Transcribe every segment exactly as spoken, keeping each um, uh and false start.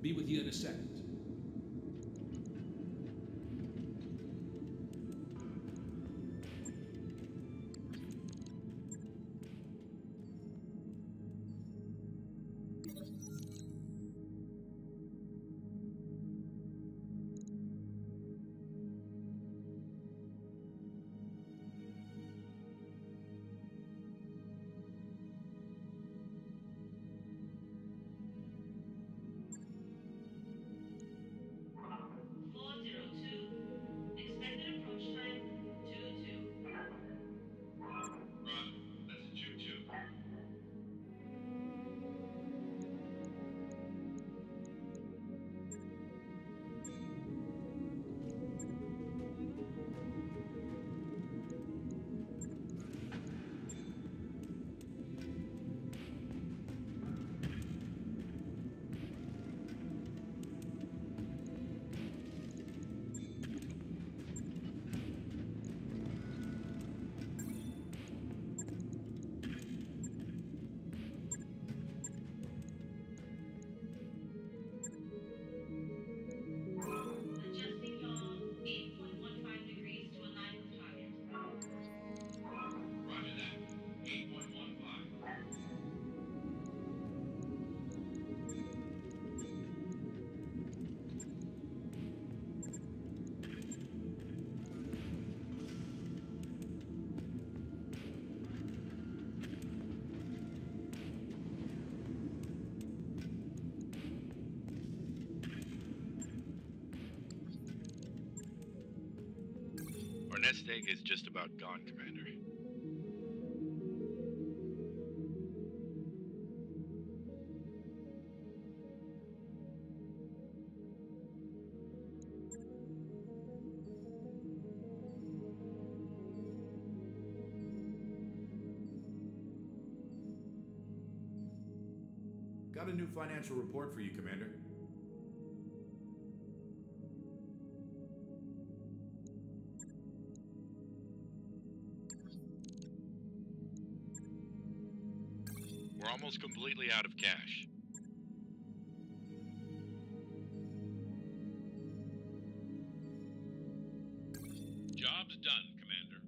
Be with you in a second. Our nest egg is just about gone, Commander. Got a new financial report for you, Commander. We're almost completely out of cash. Job's done, Commander.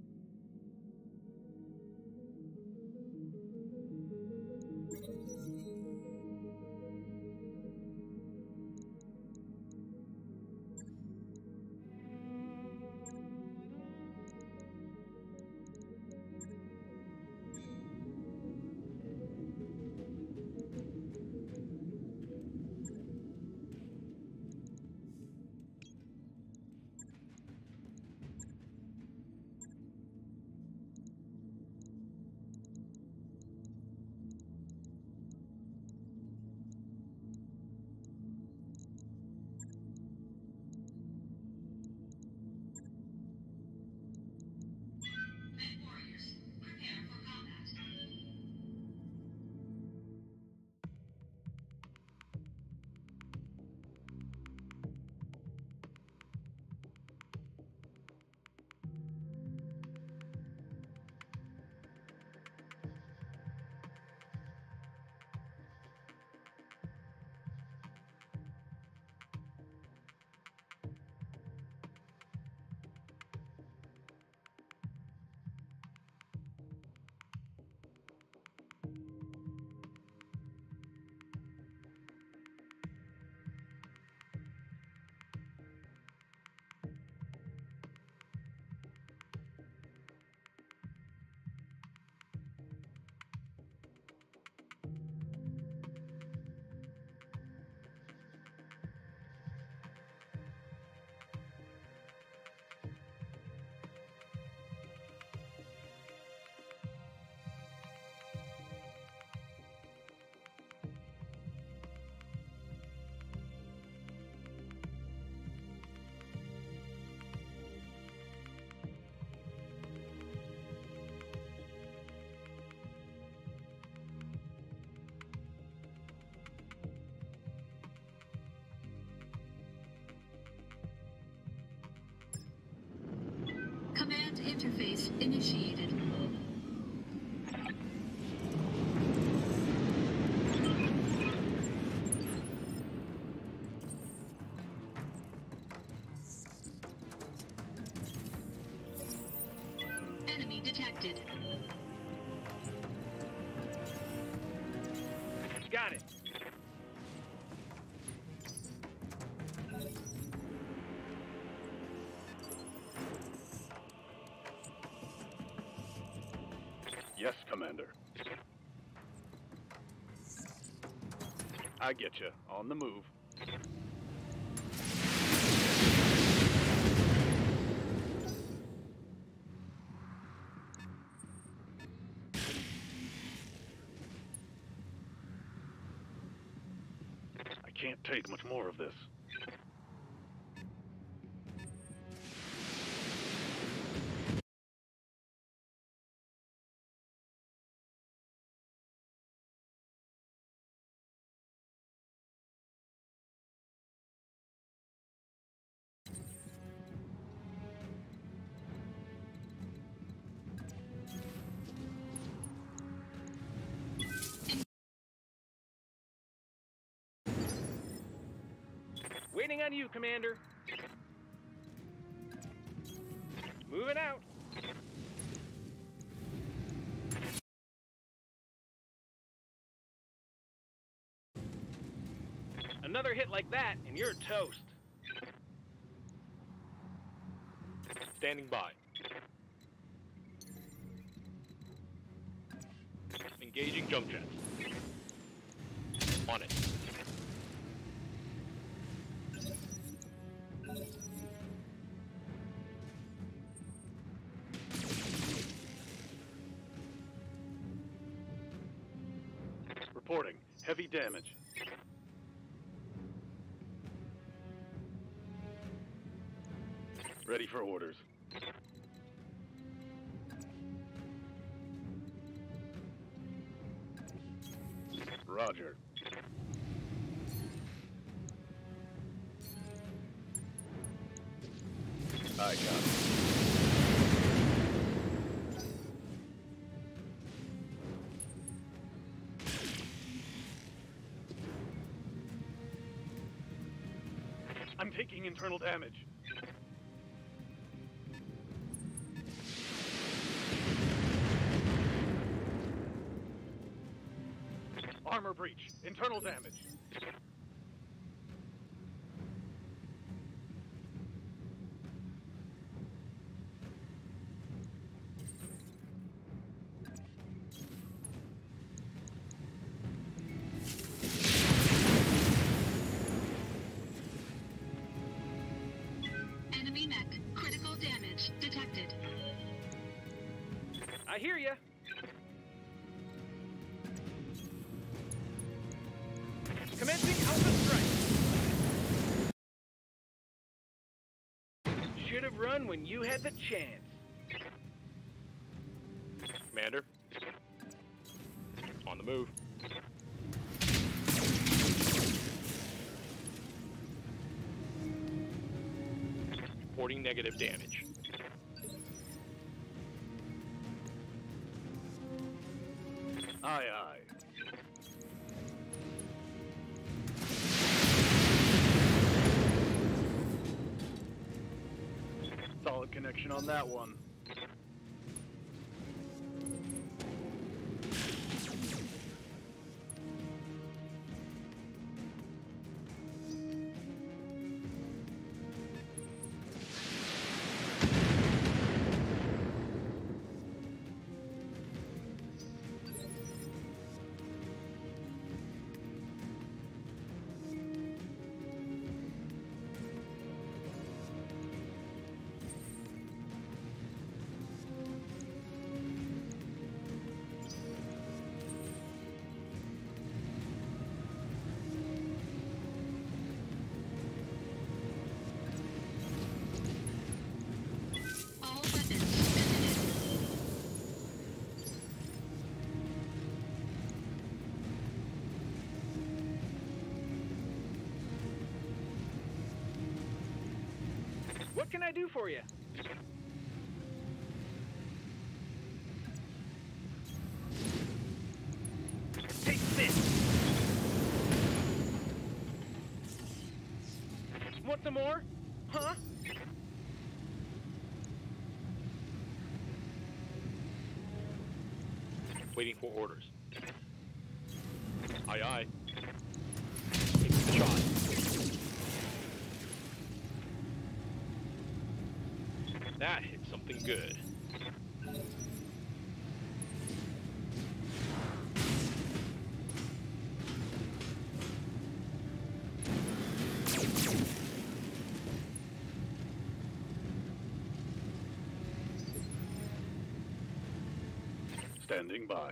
Command interface initiated. Enemy detected. Got it. Yes, Commander. I get you. On the move. I can't take much more of this. Waiting on you, Commander. Moving out. Another hit like that, and you're toast. Standing by. Engaging jump jets. On it. Reporting. Heavy damage. Ready for orders. Roger. I got it. I'm taking internal damage. Armor breach. Internal damage. Enemy mech. Critical damage detected. I hear ya. Commencing Alpha Strike. Should have run when you had the chance. Commander. On the move. Reporting negative damage. Aye, aye. Solid connection on that one. All weapons eliminated. What can I do for you? Take this. Want some more? Huh? Waiting for orders. Aye, aye. Taking the shot. That hit something good. Standing by.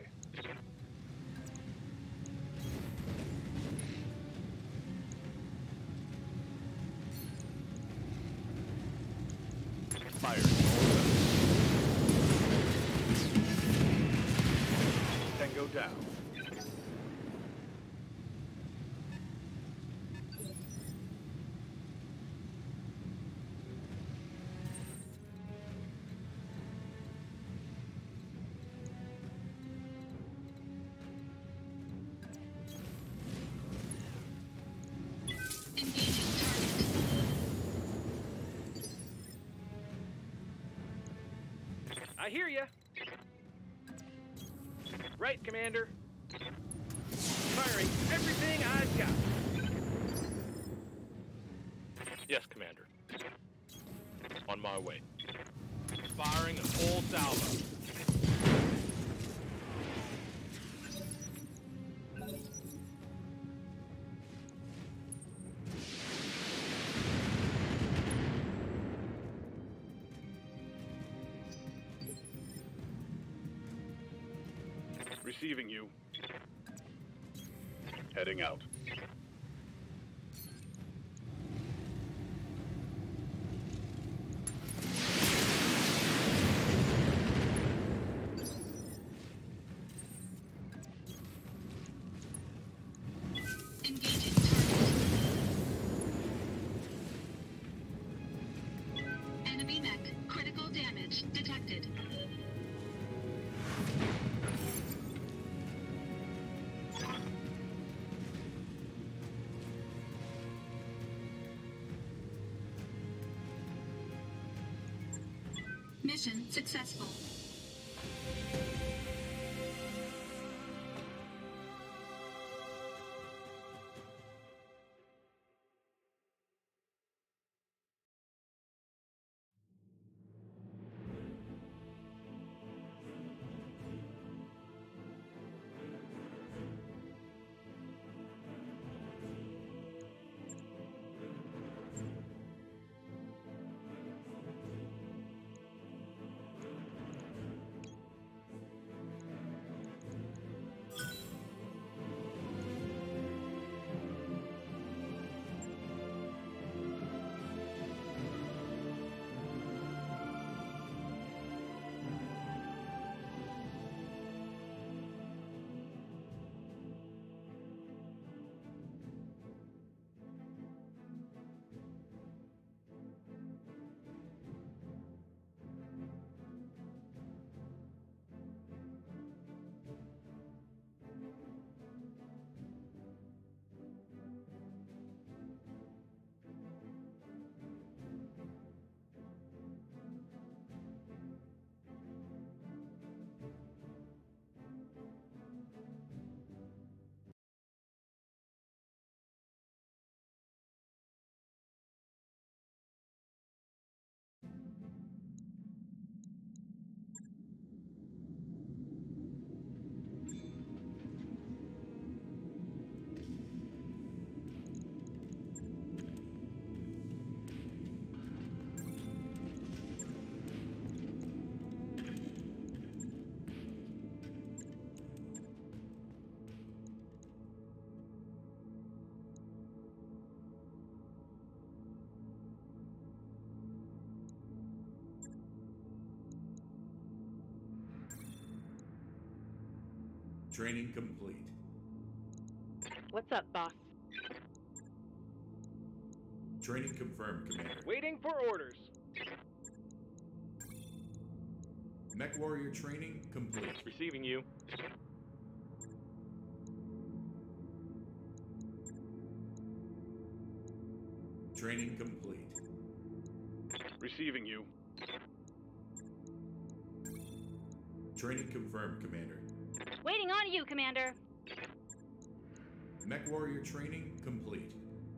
Fire. Tango down. Engaging target. I hear ya. Right, Commander. Firing everything I've got. Yes, Commander. On my way. Firing a full salvo. Receiving you. Heading out. Engaging target. Enemy mech. Critical damage detected. Mission successful. Training complete. What's up, boss? Training confirmed, Commander. Waiting for orders. Mech Warrior training complete. Receiving you. Training complete. Receiving you. Training confirmed, Commander. Waiting on you, Commander. Mech warrior training complete.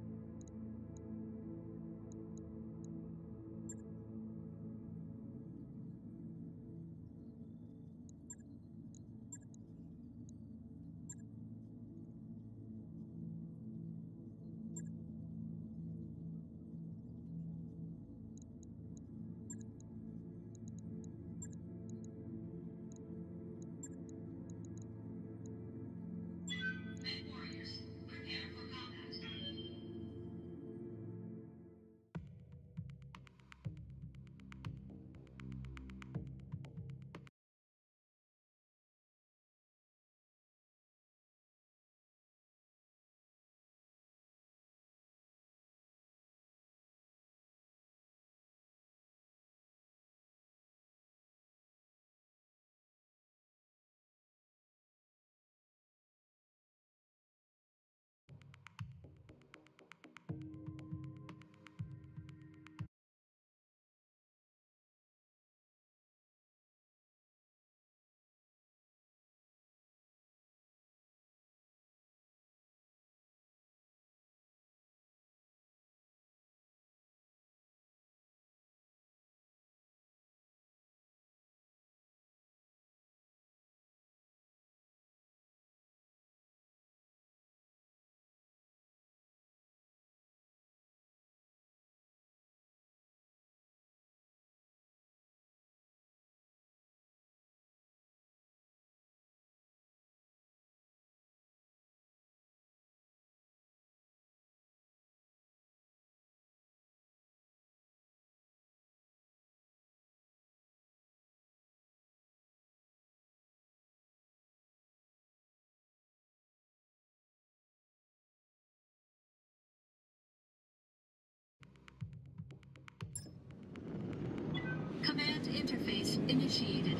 Command interface initiated.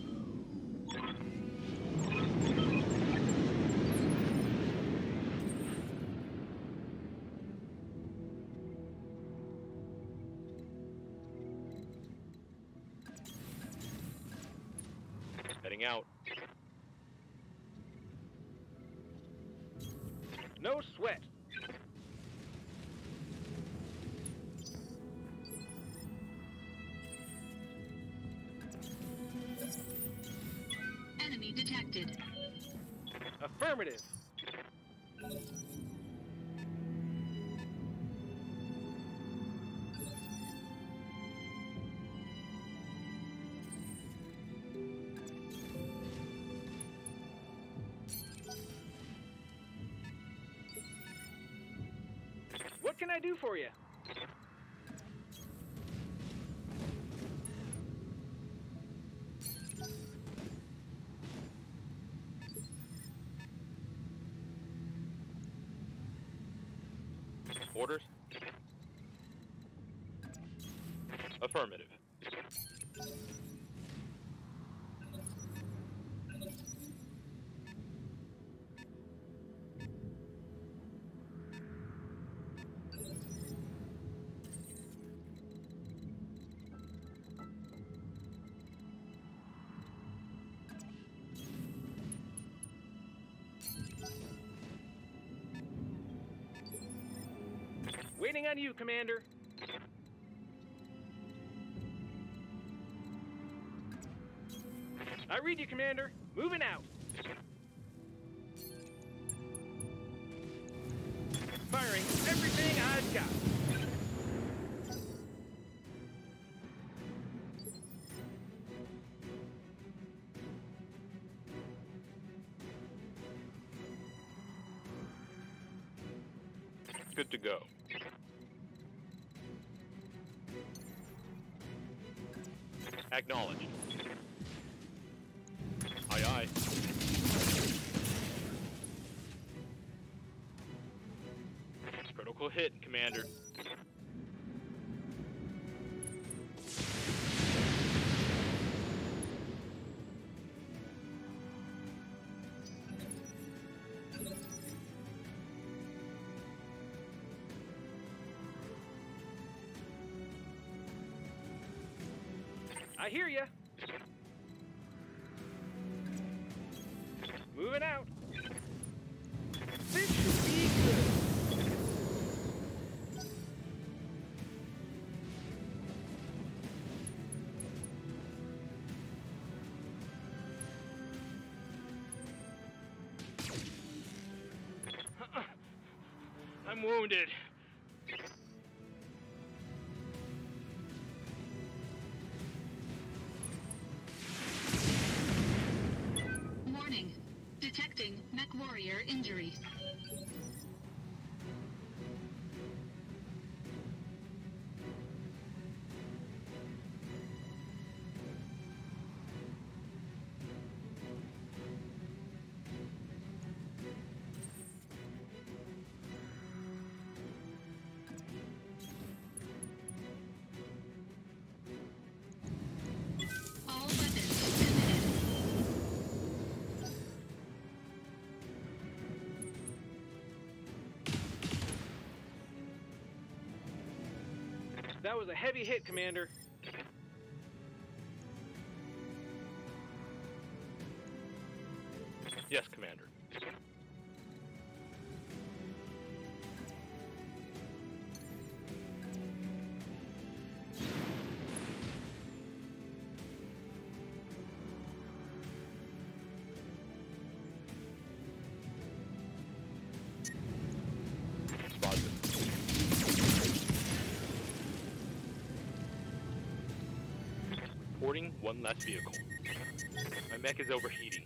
Heading out. No sweat. Enemy detected. Affirmative. What can I do for you? Orders? Affirmative. Waiting on you, Commander. I read you, Commander. Moving out. Firing everything I've got. Good to go. Acknowledged. Aye, aye. Critical hit, Commander. I hear ya. moving out. This should be good. I'm wounded. Warning. Detecting mech warrior injury. All weapons committed. That was a heavy hit, Commander. Yes, Commander. Spotted. Reporting one less vehicle. My mech is overheating.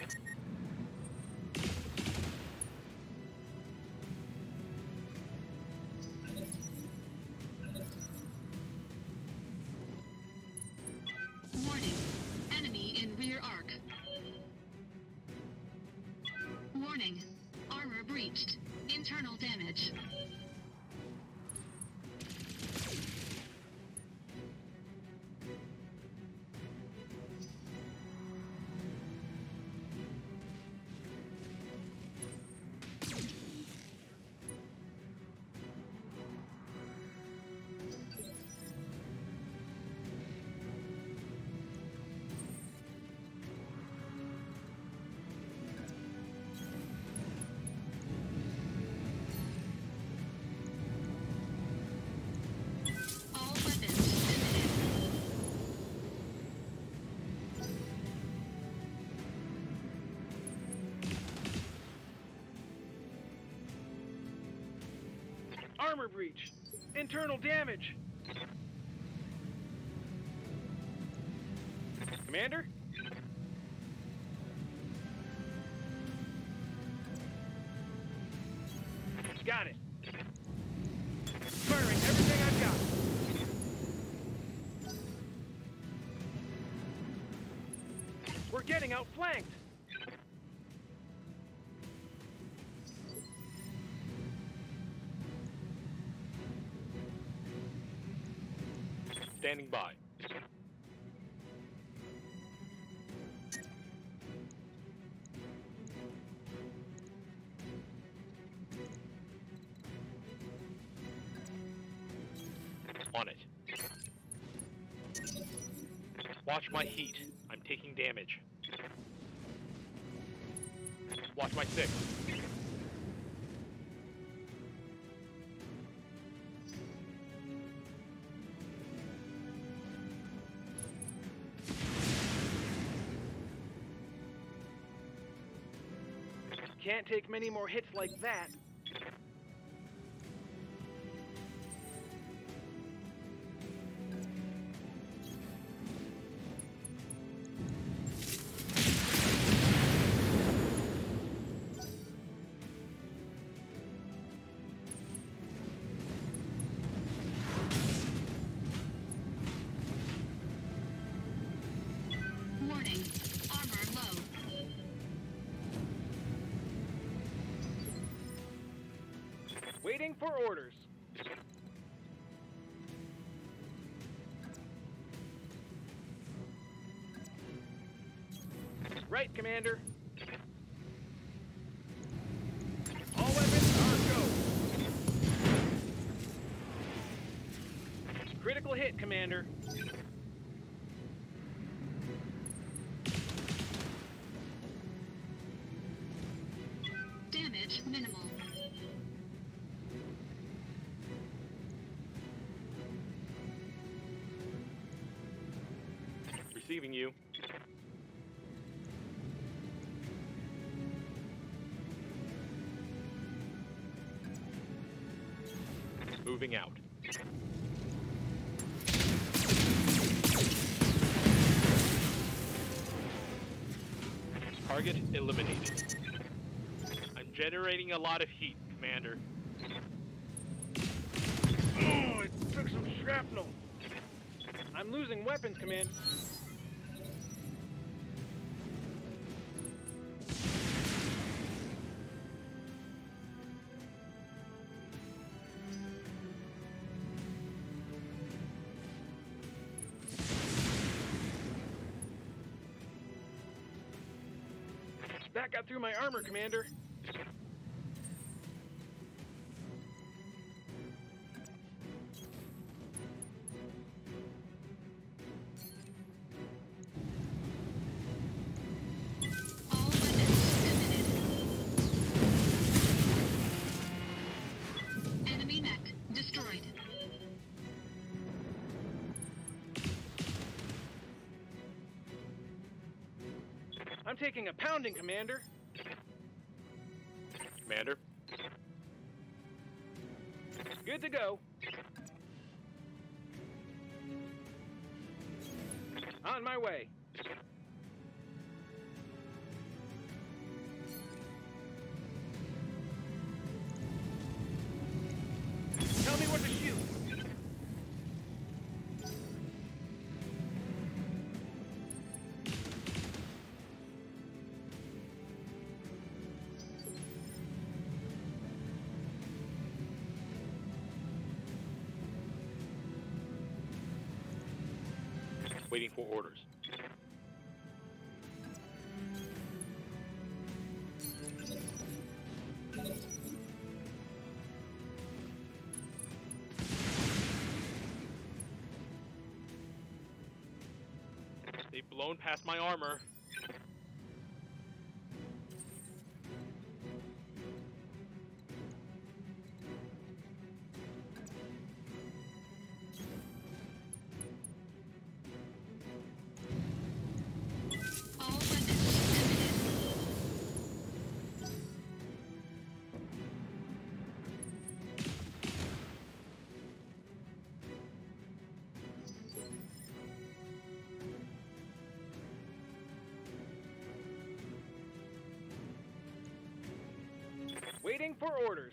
Warning. Enemy in rear arc. Warning. Armor breached. Internal damage. All weapons committed. Armor breach. Internal damage. Commander? Got it. Firing everything I've got. We're getting outflanked. Standing by. On it. Watch my heat. I'm taking damage. Watch my six. Can't take many more hits like that. Warning. Armor low. Waiting for orders. Right, Commander. All weapons are go. Critical hit, Commander. Receiving you. Moving out. Target eliminated. I'm generating a lot of heat, Commander. Oh, it took some shrapnel. I'm losing weapons, Commander. That got through my armor, Commander. All weapons committed. Enemy mech destroyed. I'm taking a pounding, Commander. Commander. Good to go. On my way. Tell me what to shoot. Waiting for orders. They've blown past my armor. All weapons committed. Waiting for orders.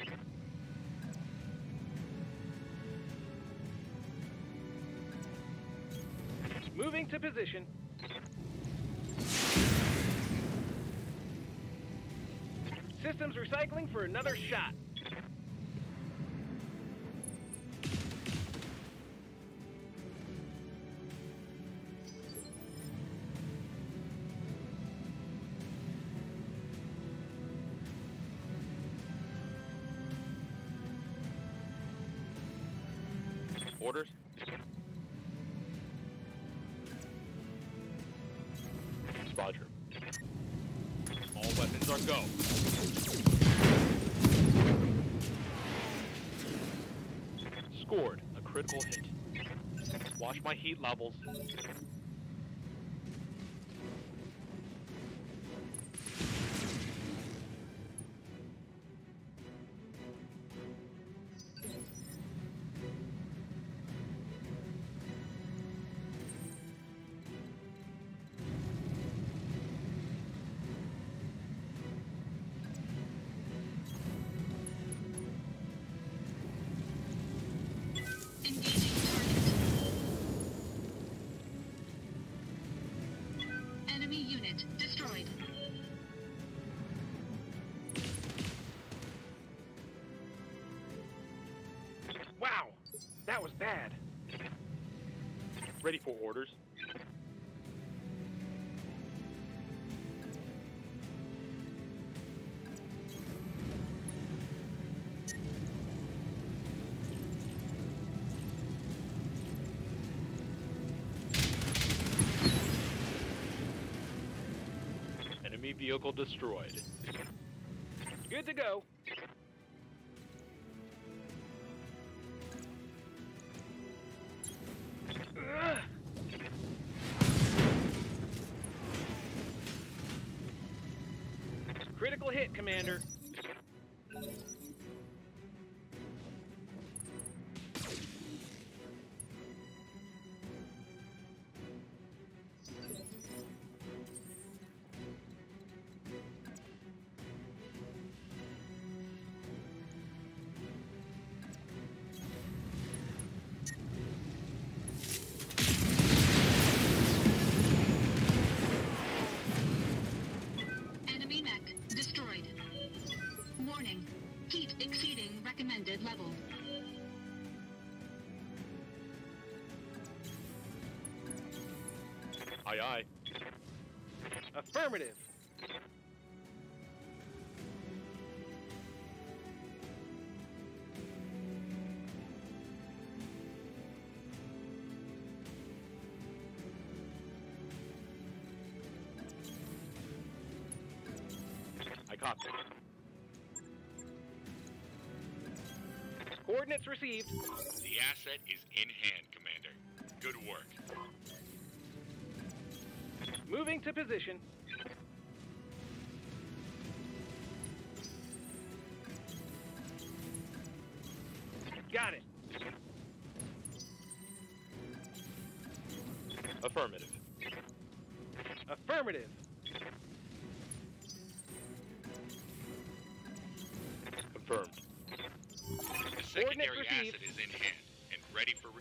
Moving to position. Systems recycling for another shot. Orders. Roger. All weapons are go. Scored a critical hit. Watch my heat levels. Engaging target. Enemy unit destroyed. Wow, that was bad. Ready for orders. Enemy vehicle destroyed. Good to go. Ugh. Critical hit, Commander. Enemy mech destroyed. Warning. Heat exceeding recommended level. Aye aye. Affirmative. I copy. Coordinates received. The asset is in hand, Commander. Good work. Moving to position. Got it. Affirmative. Affirmative. Confirmed. The secondary received. asset is in hand and ready for... Re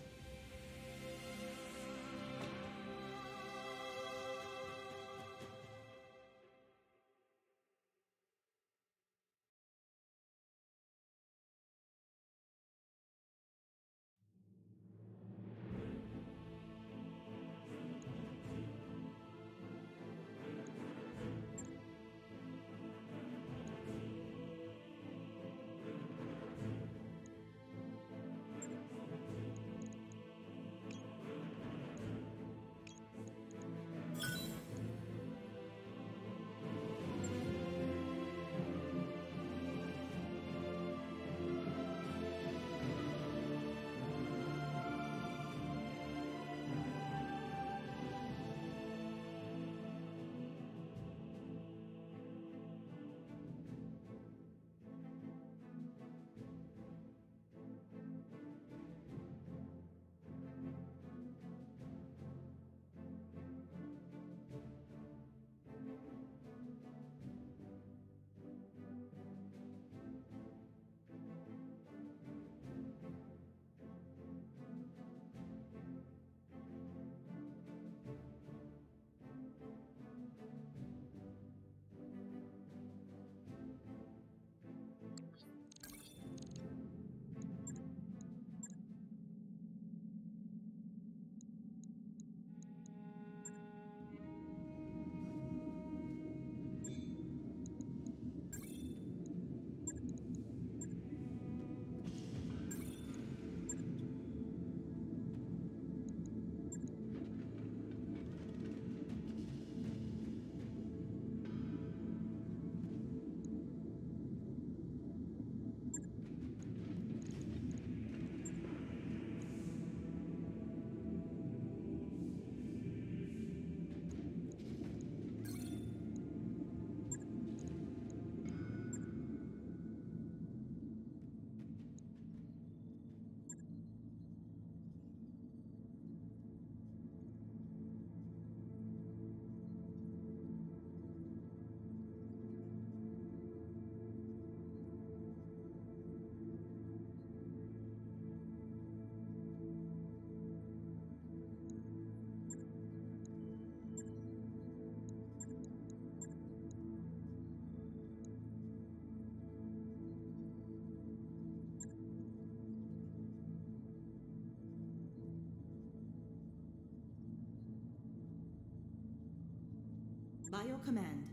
Biocommand.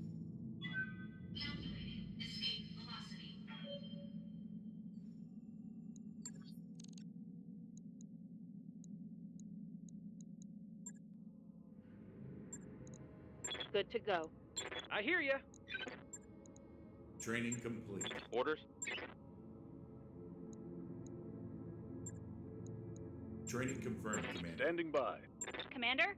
Calculating escape velocity. Good to go. I hear ya. Training complete. Orders? Training confirmed, Commander. Standing by. Commander?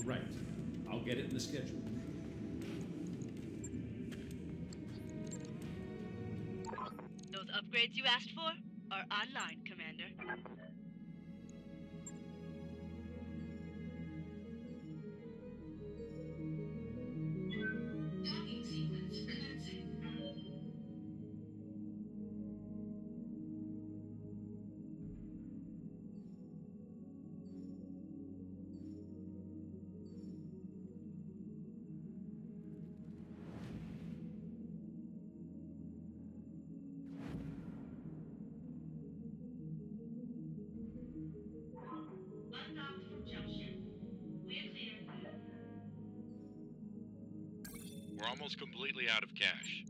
Right. I'll get it in the schedule. Those upgrades you asked for are online, Commander. Docking sequence commencing. Undocked from jump ship. We're clear. We're almost completely out of cash.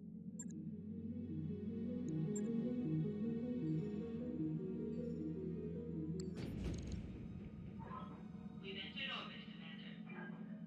We've entered orbit, Commander.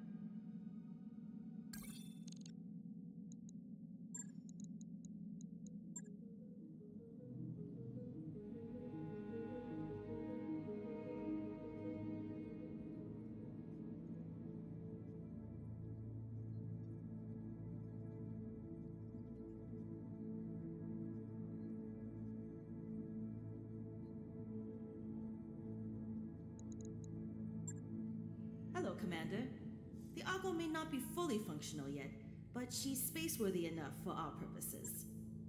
Hello, Commander. The Argo may not be fully functional yet, but she's space-worthy enough for our purposes.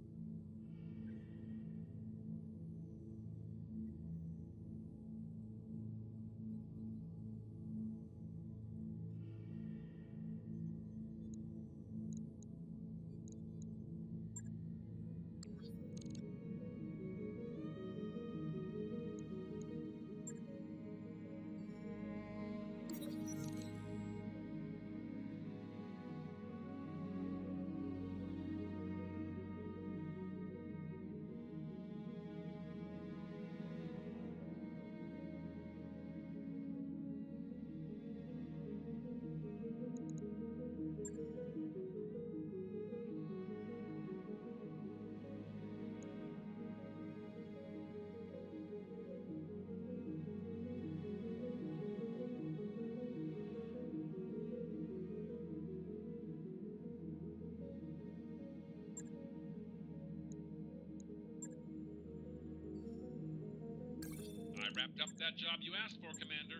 I wrapped up that job you asked for, Commander.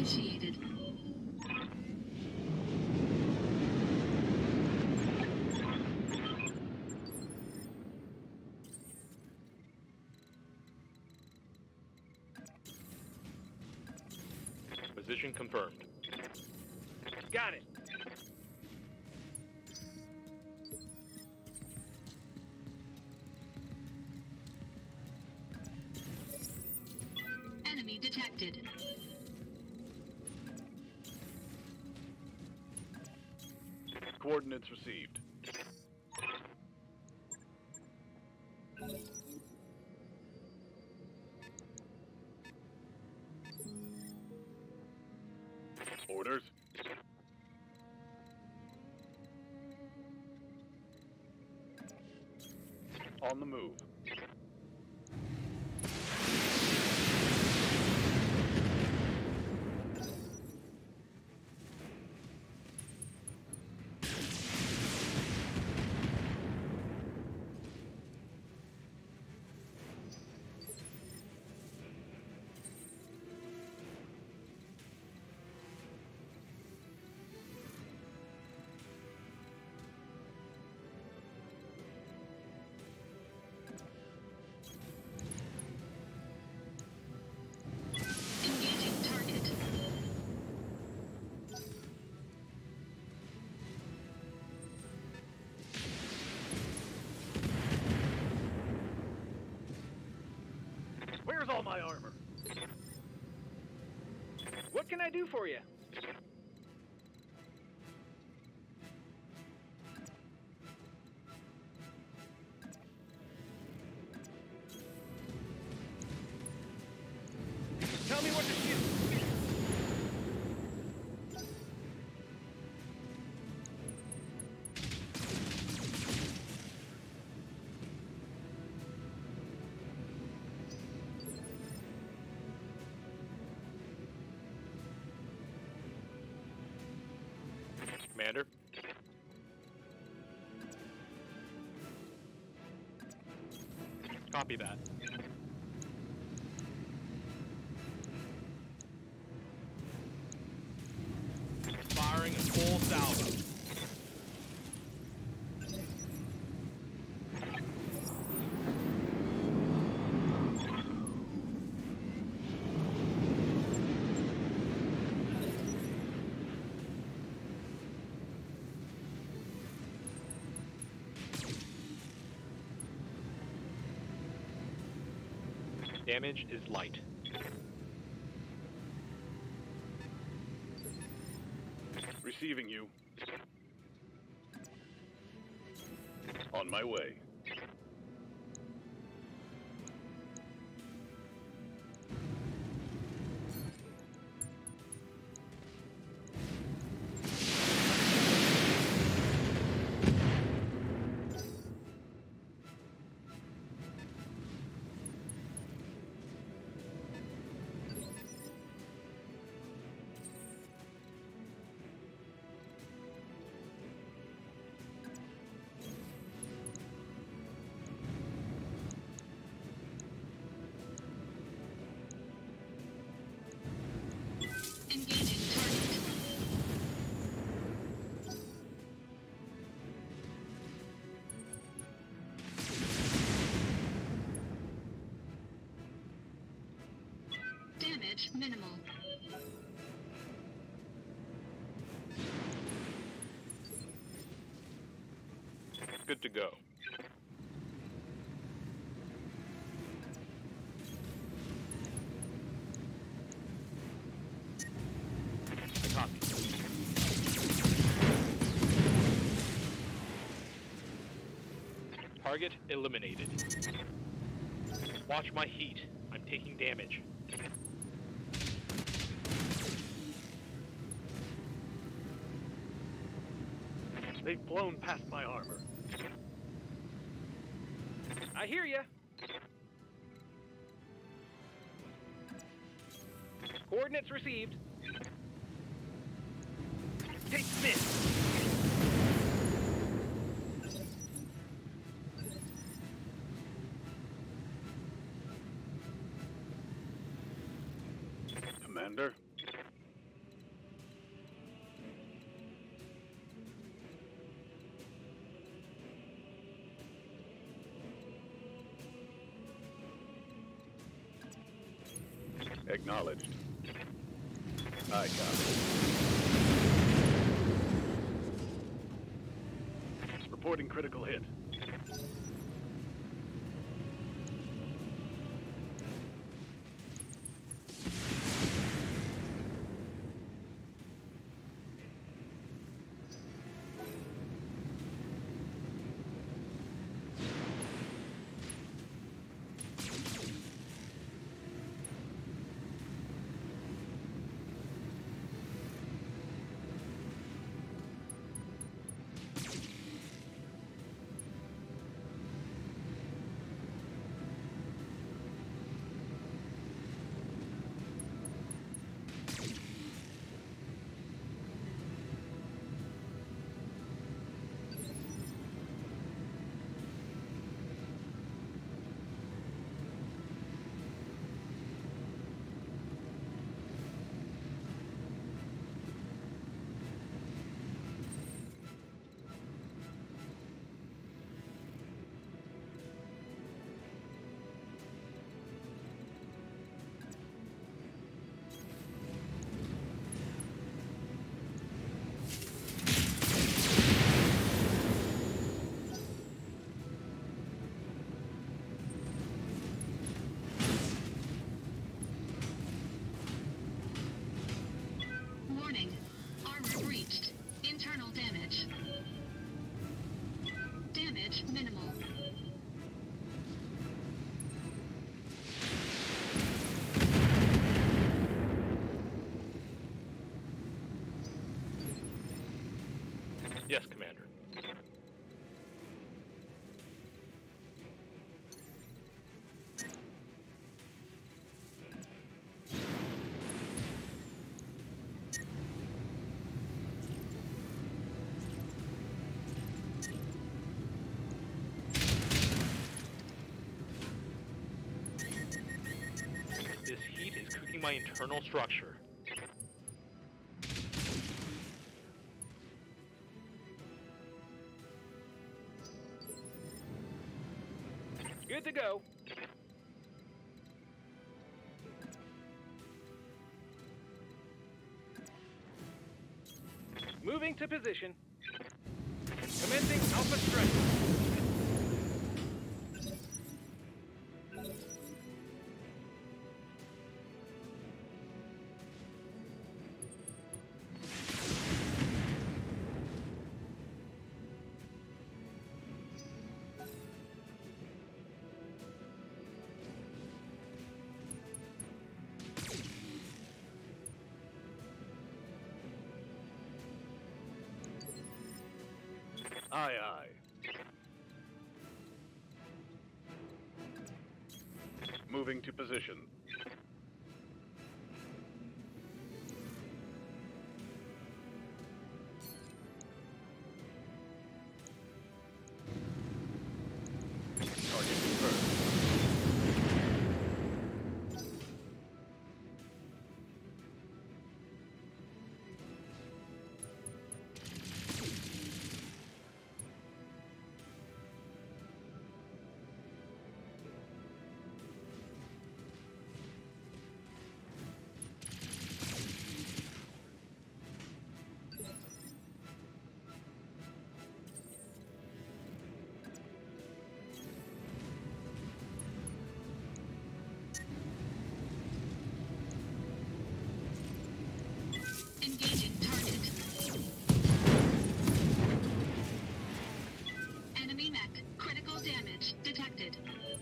initiated. Position confirmed. Got it. Enemy detected. Coordinates received. Orders. On the move. Engaging target. Where's all my armor? What can I do for you? Tell me what to shoot. Commander. Copy that. Firing a full salvo. Damage is light. Receiving you. On my way. Engaging target. Damage minimal. Good to go. Copy. Target eliminated. Watch my heat. I'm taking damage. They've blown past my armor. I hear ya. Coordinates received. Take this. Commander. Acknowledged. I copy. Reporting critical hit. Warning. Armor breached. Internal damage. Damage minimal. Yes, Commander. This heat is cooking my internal structure. Good to go. Moving to position. Commencing alpha strike. Aye, aye. Moving to position. Target confirmed. Engaging target. Enemy mech. Critical damage detected.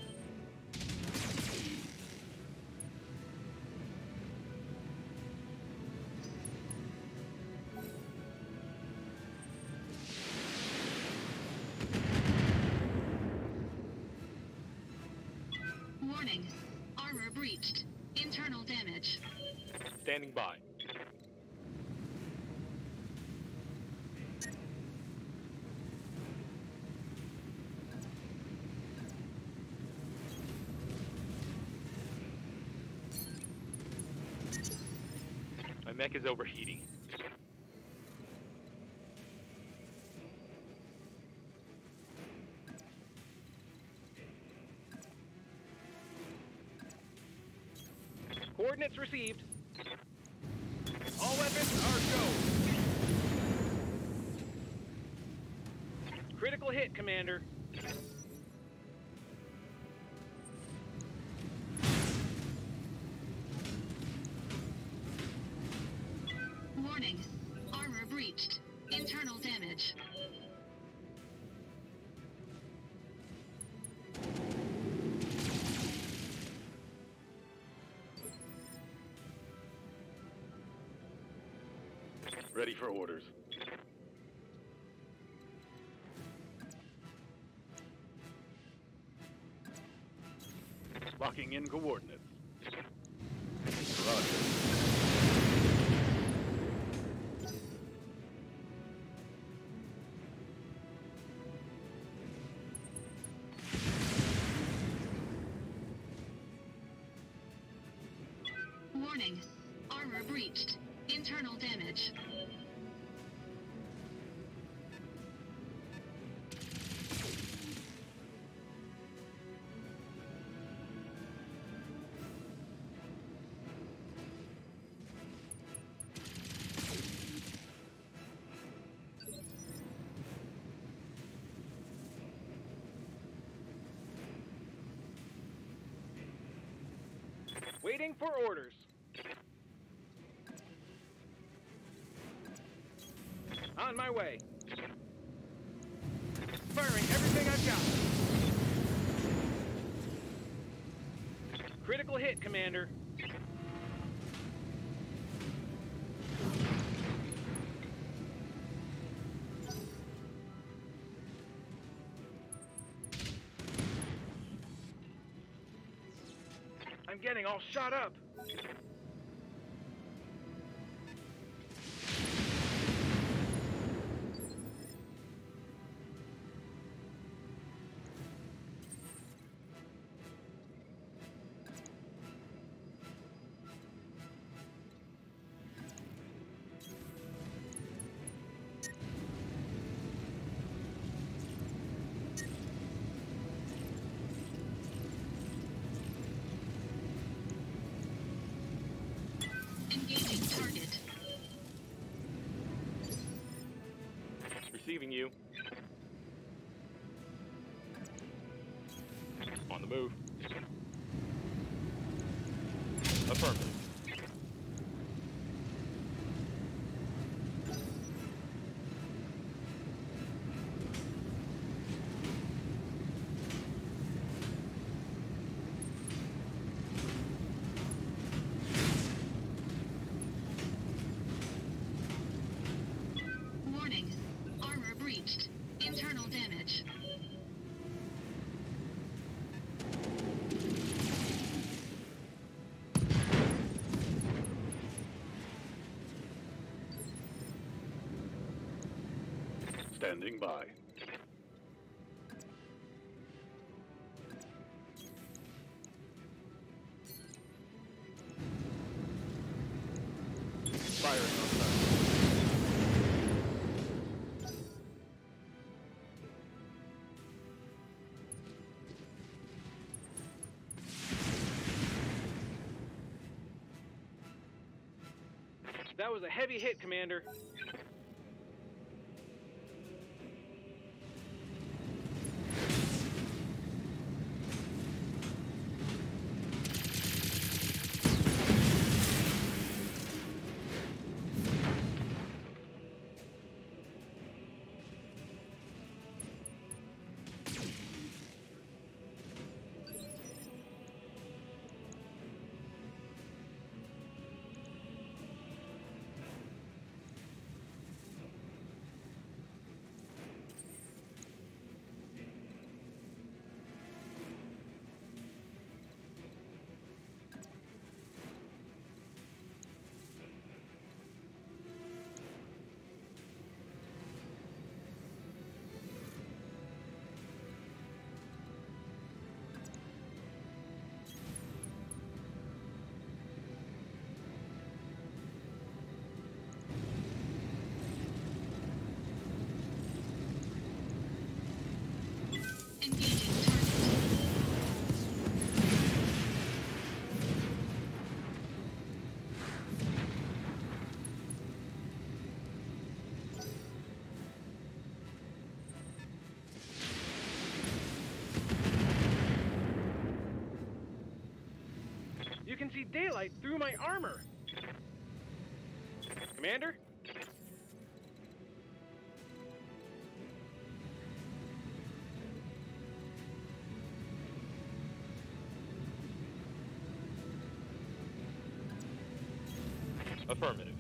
Warning. Armor breached. Internal damage. Standing by. My mech is overheating. Coordinates received. All weapons are go. Critical hit, Commander. Warning. Armor breached. Internal damage. Ready for orders. Locking in coordinates. Roger. Warning. Armor breached. Internal damage. Waiting for orders. On my way. Firing everything I've got. Critical hit, Commander. I'm getting all shot up. Engaging target. Receiving you. On the move. Affirmative. Warning. Armor breached. Internal damage. Standing by. Firing on sight. That was a heavy hit, Commander. can see daylight through my armor. Commander? Affirmative.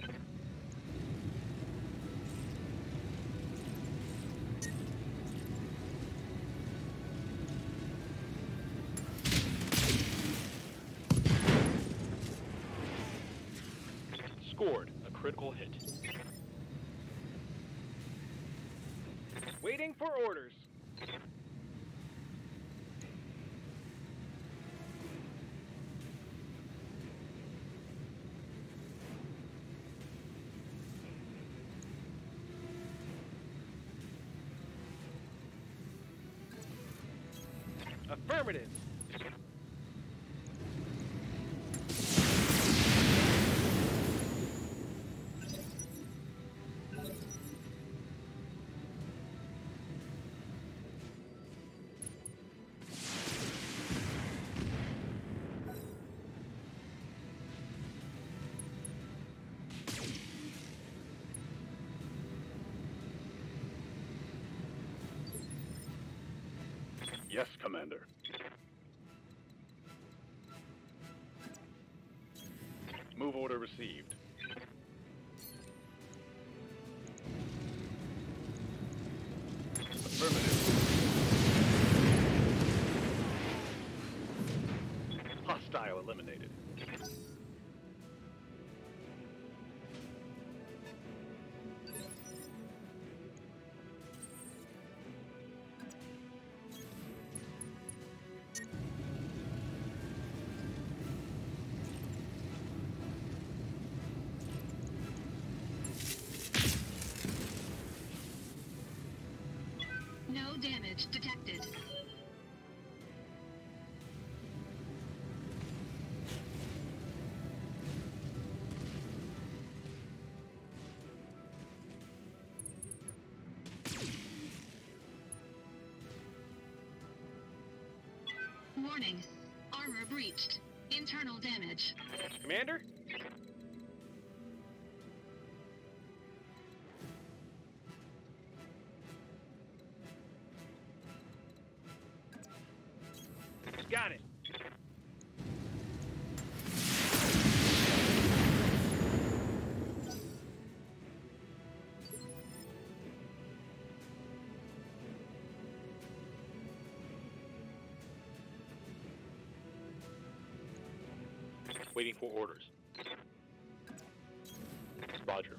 Scored a critical hit. Waiting for orders. Affirmative. Yes, Commander. Move order received. Affirmative. Hostile eliminated. No damage detected. Warning. Armor breached. Internal damage. Commander? Got it. Waiting for orders. Roger.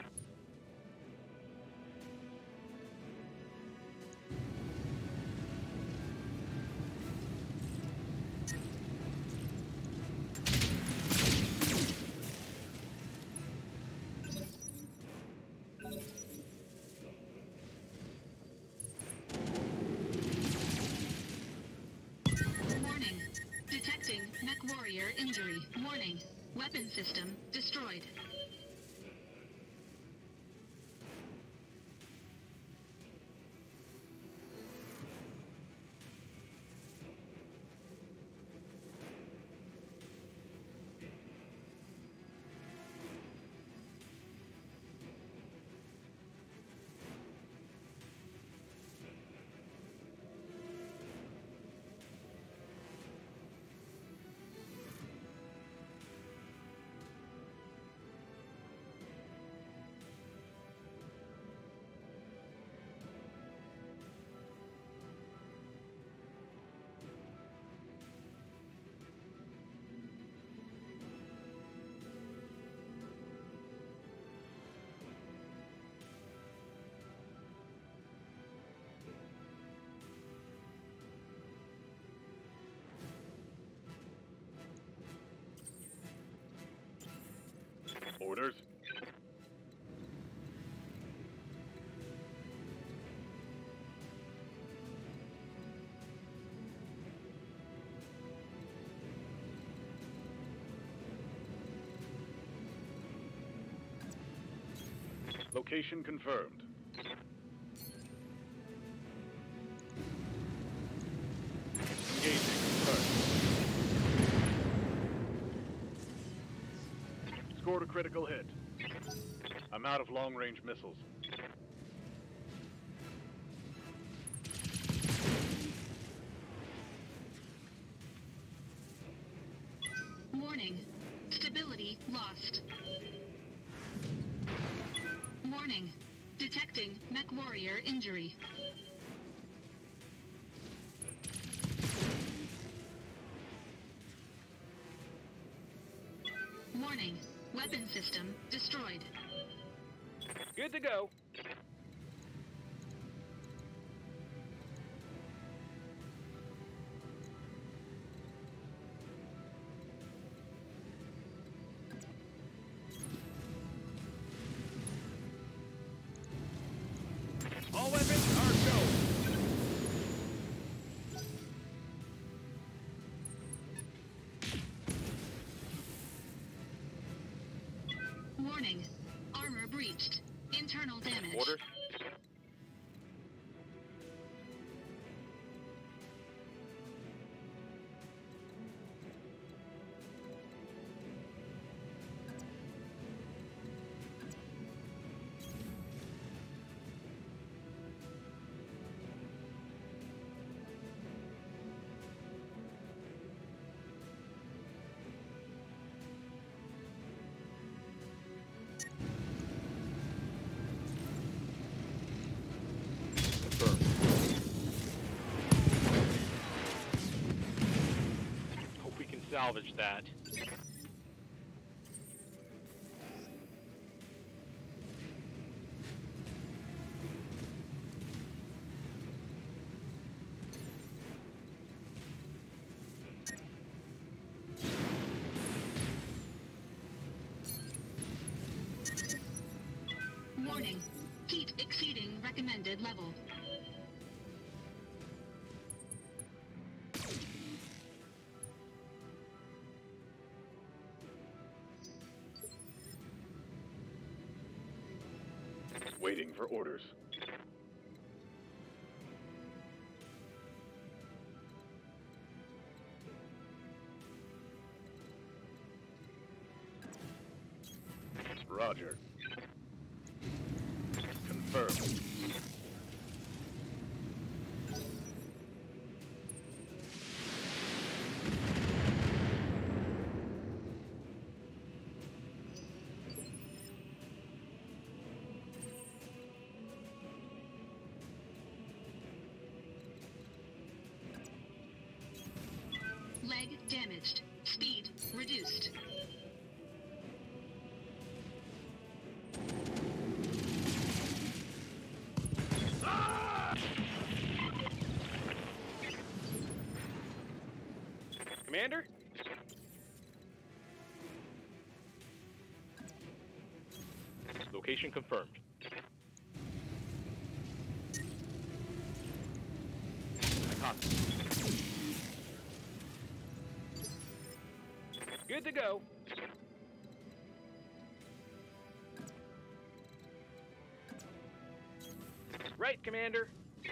Warning. Detecting Mech Warrior injury. Warning. Weapon system destroyed. Orders. Location confirmed. Engaging. Confirmed. Scored a critical hit. I'm out of long-range missiles. Warning. Stability lost. Warning. Detecting Mech Warrior injury. Warning. Weapon system destroyed. Good to go. All weapons are go. Warning. Armor breached. Internal damage. Orders. Hope we can salvage that. Warning. Heat exceeding recommended level. Waiting for orders. Roger. Confirmed. Leg damaged. Speed reduced. Commander? Location confirmed. I copy. Good to go. Right, Commander.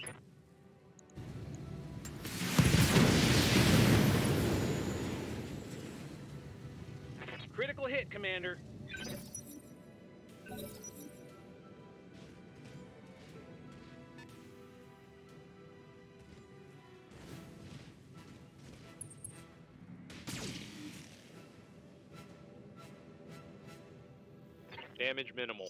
Critical hit, Commander. Damage minimal.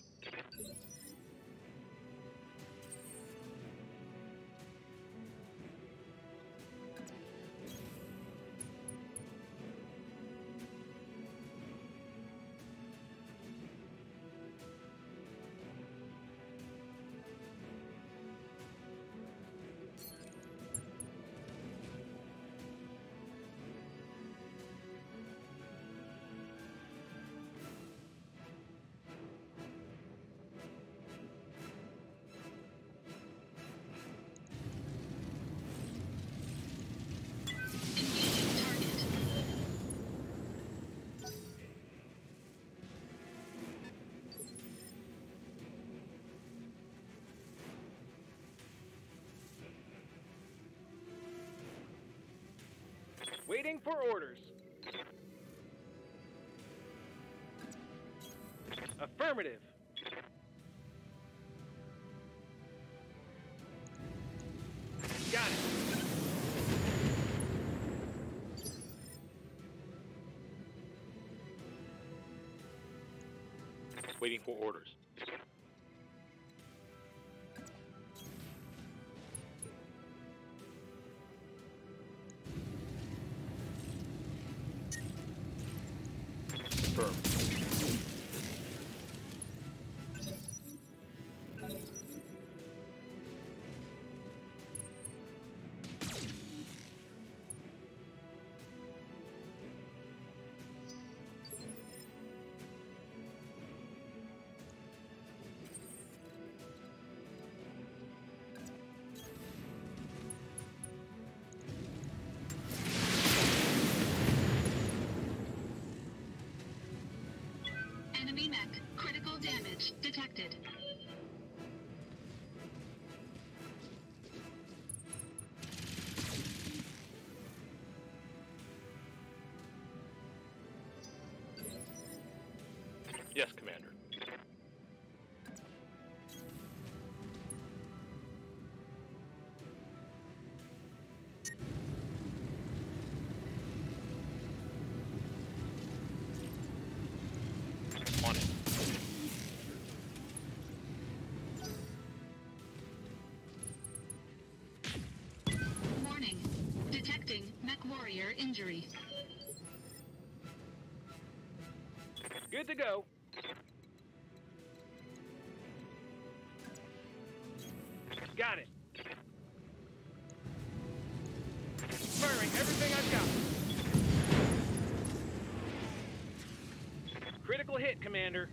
Engaging target. Waiting for orders. Affirmative. Got it. Waiting for orders. Confirmed. Enemy mech. Critical damage detected. Yes, Commander. On it. Warning. Detecting mech warrior injury. Good to go. Got it. Firing everything I've got. Critical hit, Commander.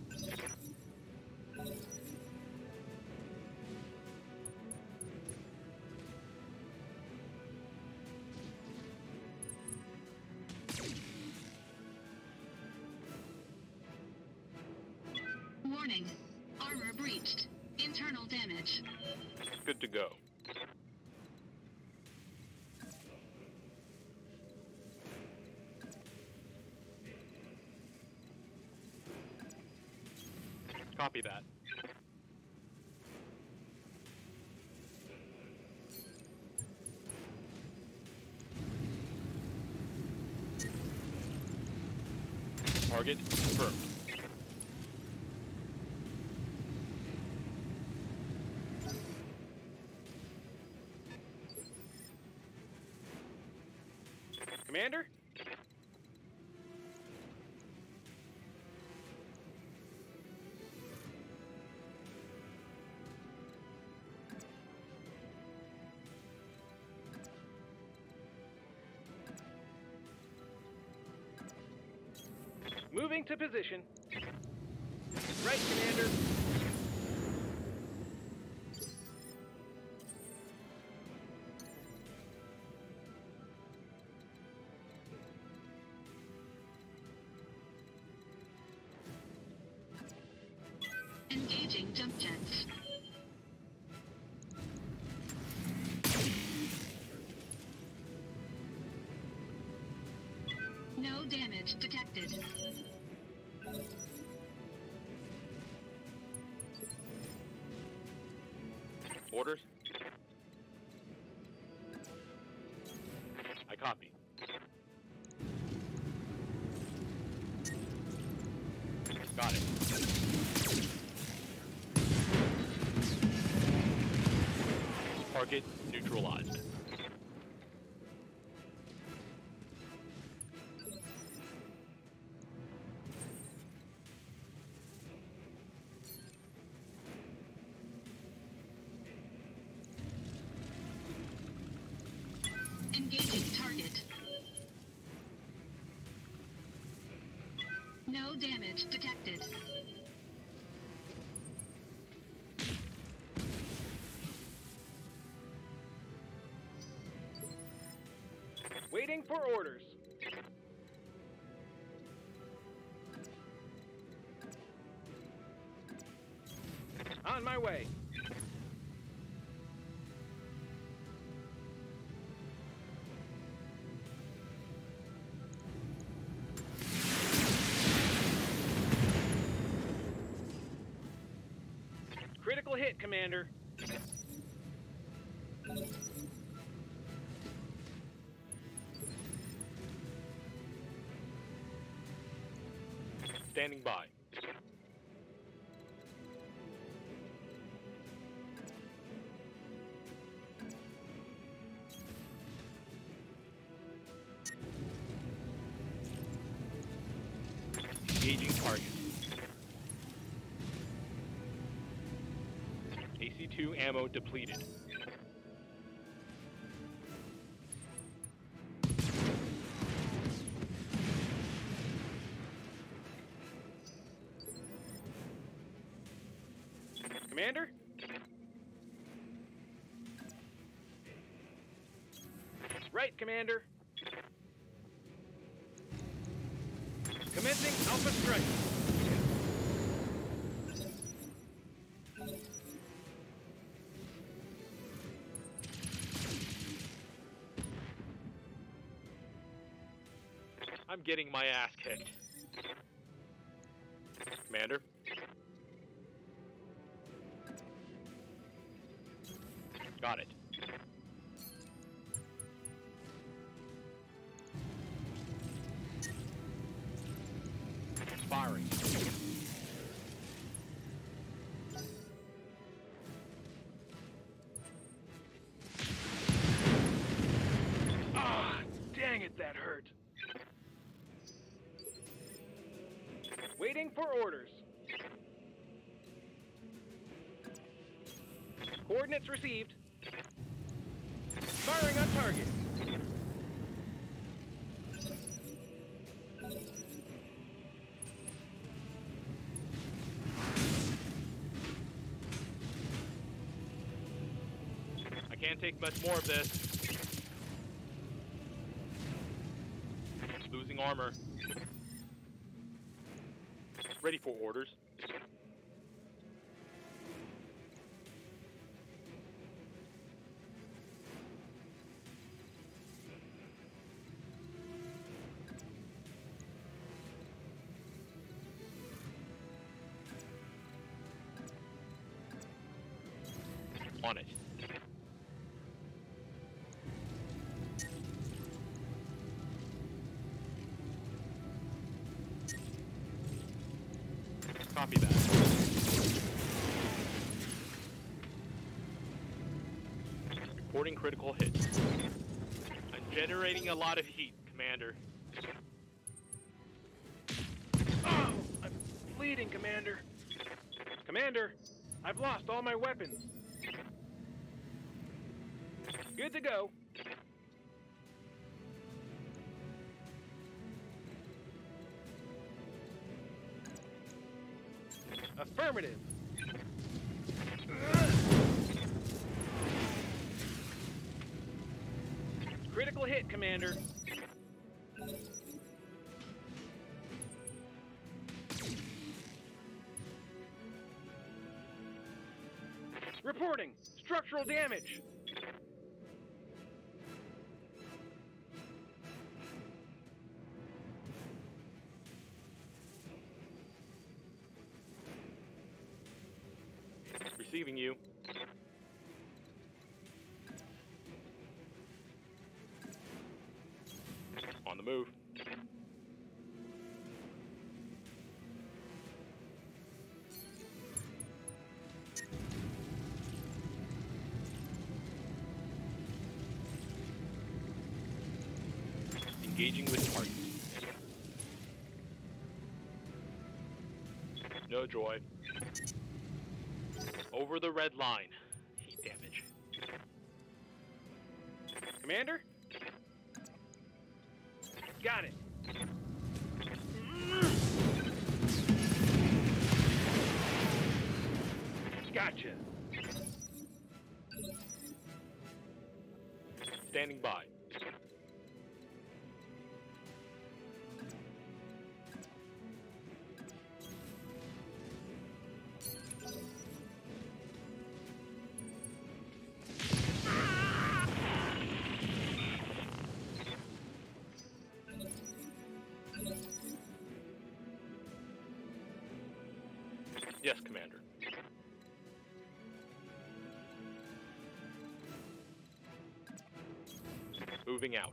Warning. Armor breached. Internal damage. Good to go. Copy that. Target confirmed. Commander? Moving to position. Right, Commander. Engaging jump jets. No damage detected. Orders? I copy. Got it. Target neutralized. Engaging target. No damage detected. Waiting for orders. On my way. hit, Commander. Standing by. Engaging target. A C two ammo depleted. Commander? Right, Commander. Commencing Alpha Strike. I'm getting my ass kicked. Commander? Got it. Firing. Ah, dang it, that hurt. Waiting for orders. Coordinates received. Firing on target. I can't take much more of this. Losing armor. Ready for orders. On it. Copy that. Reporting critical hit. I'm generating a lot of heat, Commander. Oh, I'm bleeding, Commander. Commander, I've lost all my weapons. Good to go. Affirmative. Critical hit, Commander. Reporting structural damage. Receiving you. On the move. Engaging with target. No droid. Over the red line. Heat damage. Commander? Got it. Gotcha. Standing by. Yes, Commander. Moving out.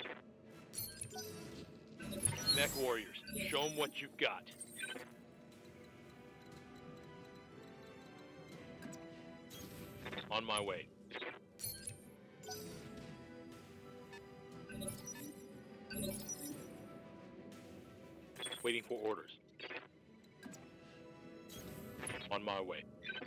Mech warriors, show them what you've got. On my way. Waiting for orders. On my way.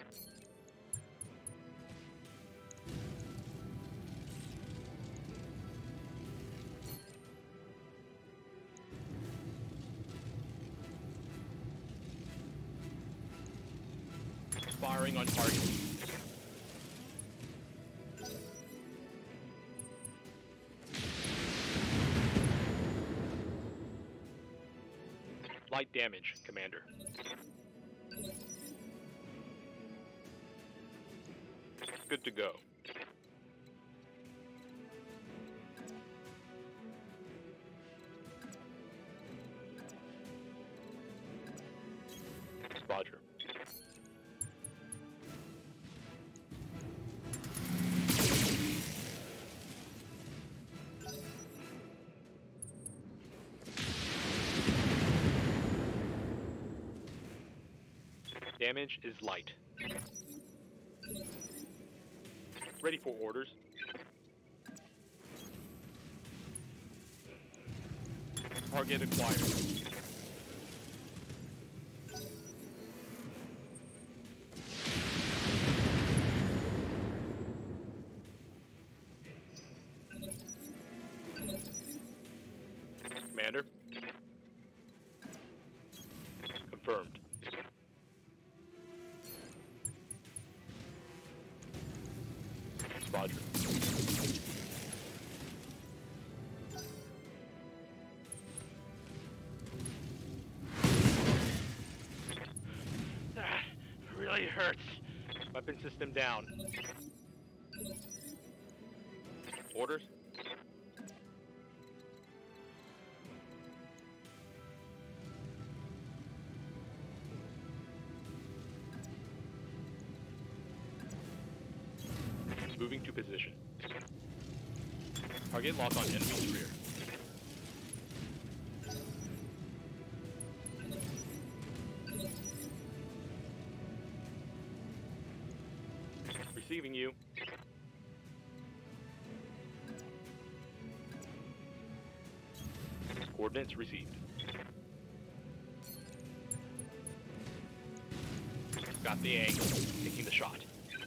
Firing on target. Light damage, Commander. Good to go. Roger. Damage is light. Ready for orders. Target acquired. Commander. Confirmed. Roger. That really hurts. Weapon system down. Orders? Moving to position. Target lock on enemy's rear. Receiving you. Coordinates received. Got the angle. Taking the shot.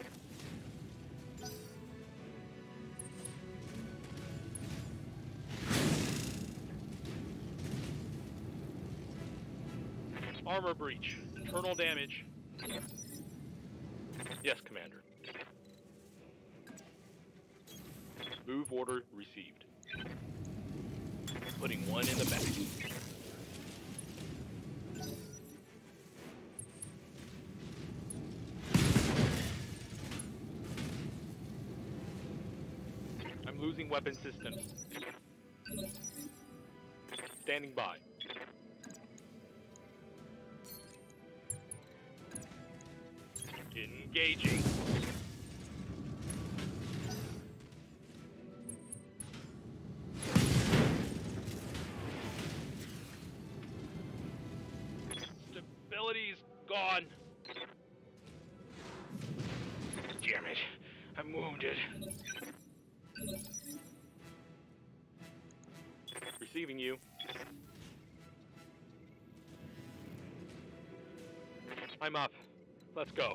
Armor breach. Internal damage. Yes, Commander. Move order received. Putting one in the back. I'm losing weapon systems. Standing by. Engaging. Stability's gone. Damn it. I'm wounded. Receiving you. I'm up. Let's go.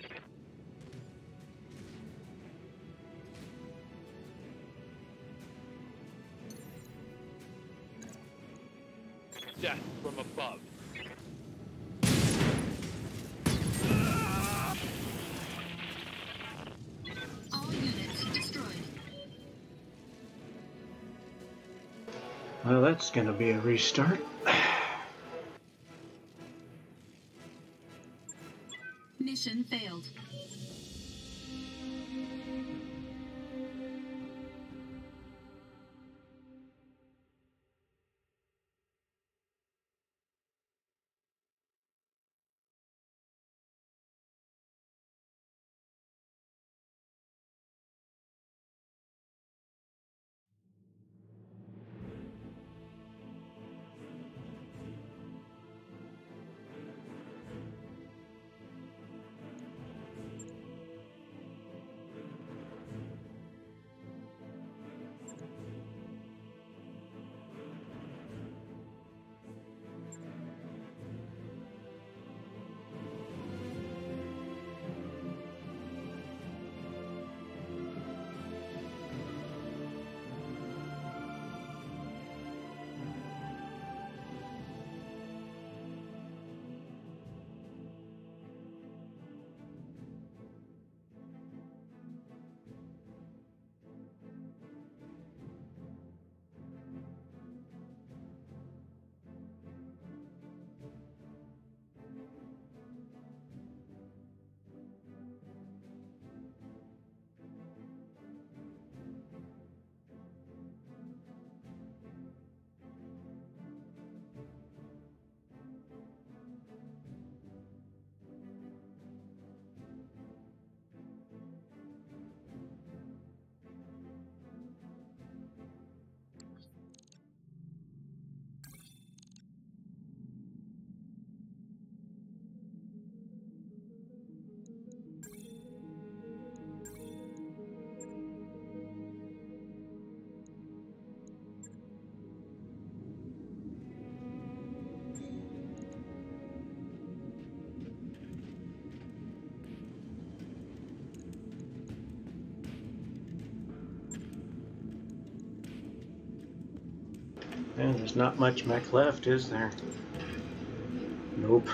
Death from above. All units destroyed. Well, that's gonna be a restart. Mission failed. Yeah, there's not much mech left, is there? Nope.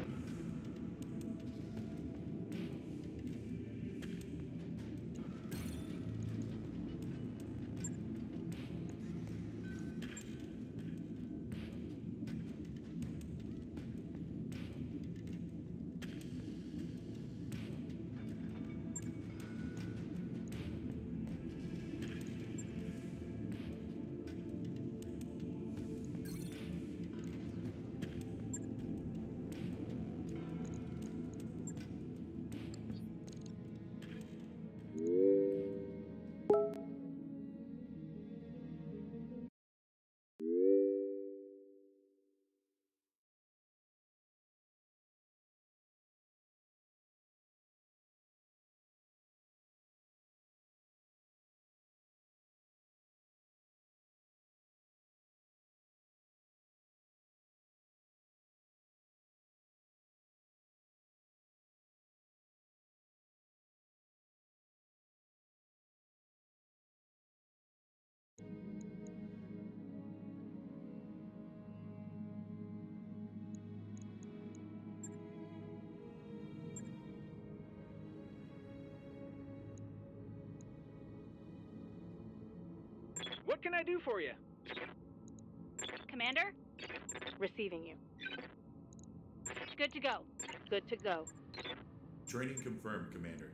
What can I do for you? Commander? Receiving you. Good to go. Good to go. Training confirmed, Commander.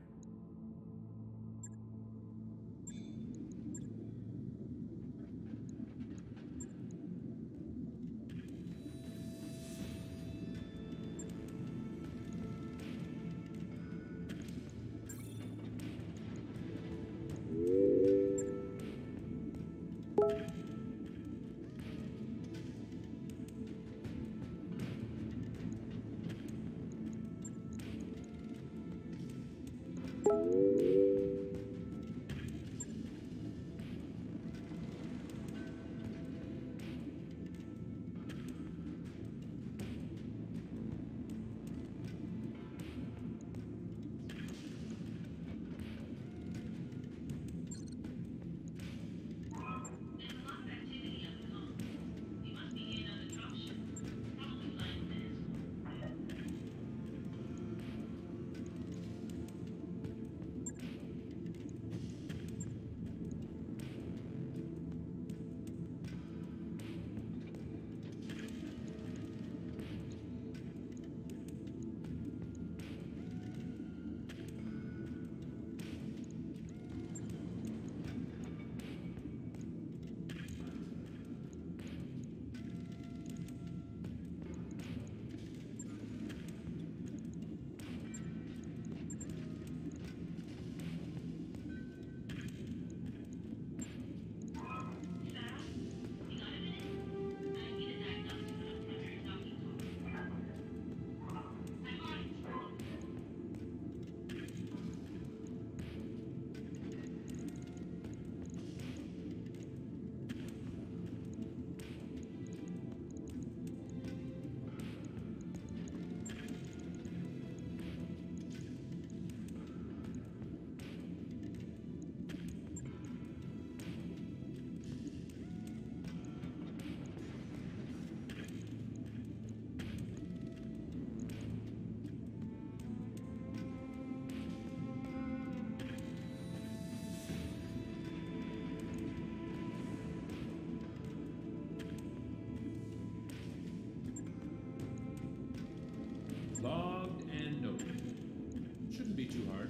Logged and noted. Shouldn't be too hard.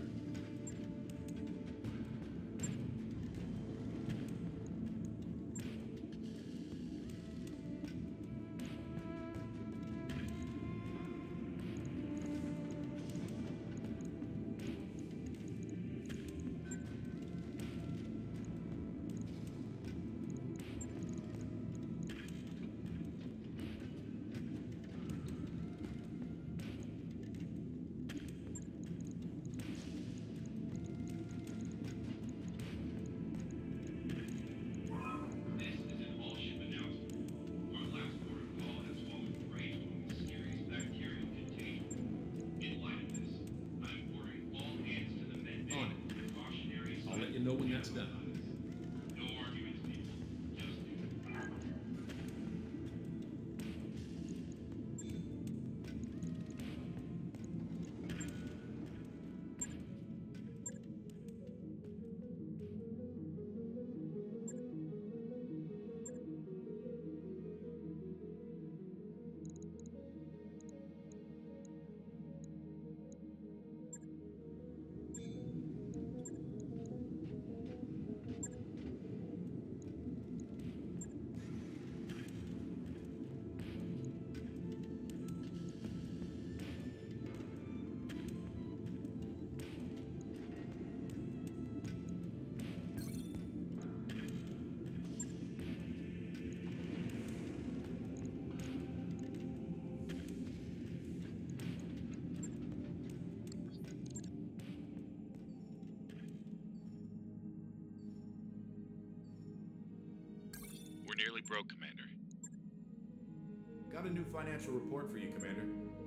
Know when that's done. No arguments, people. Just do it. broke, Commander. Got a new financial report for you, Commander.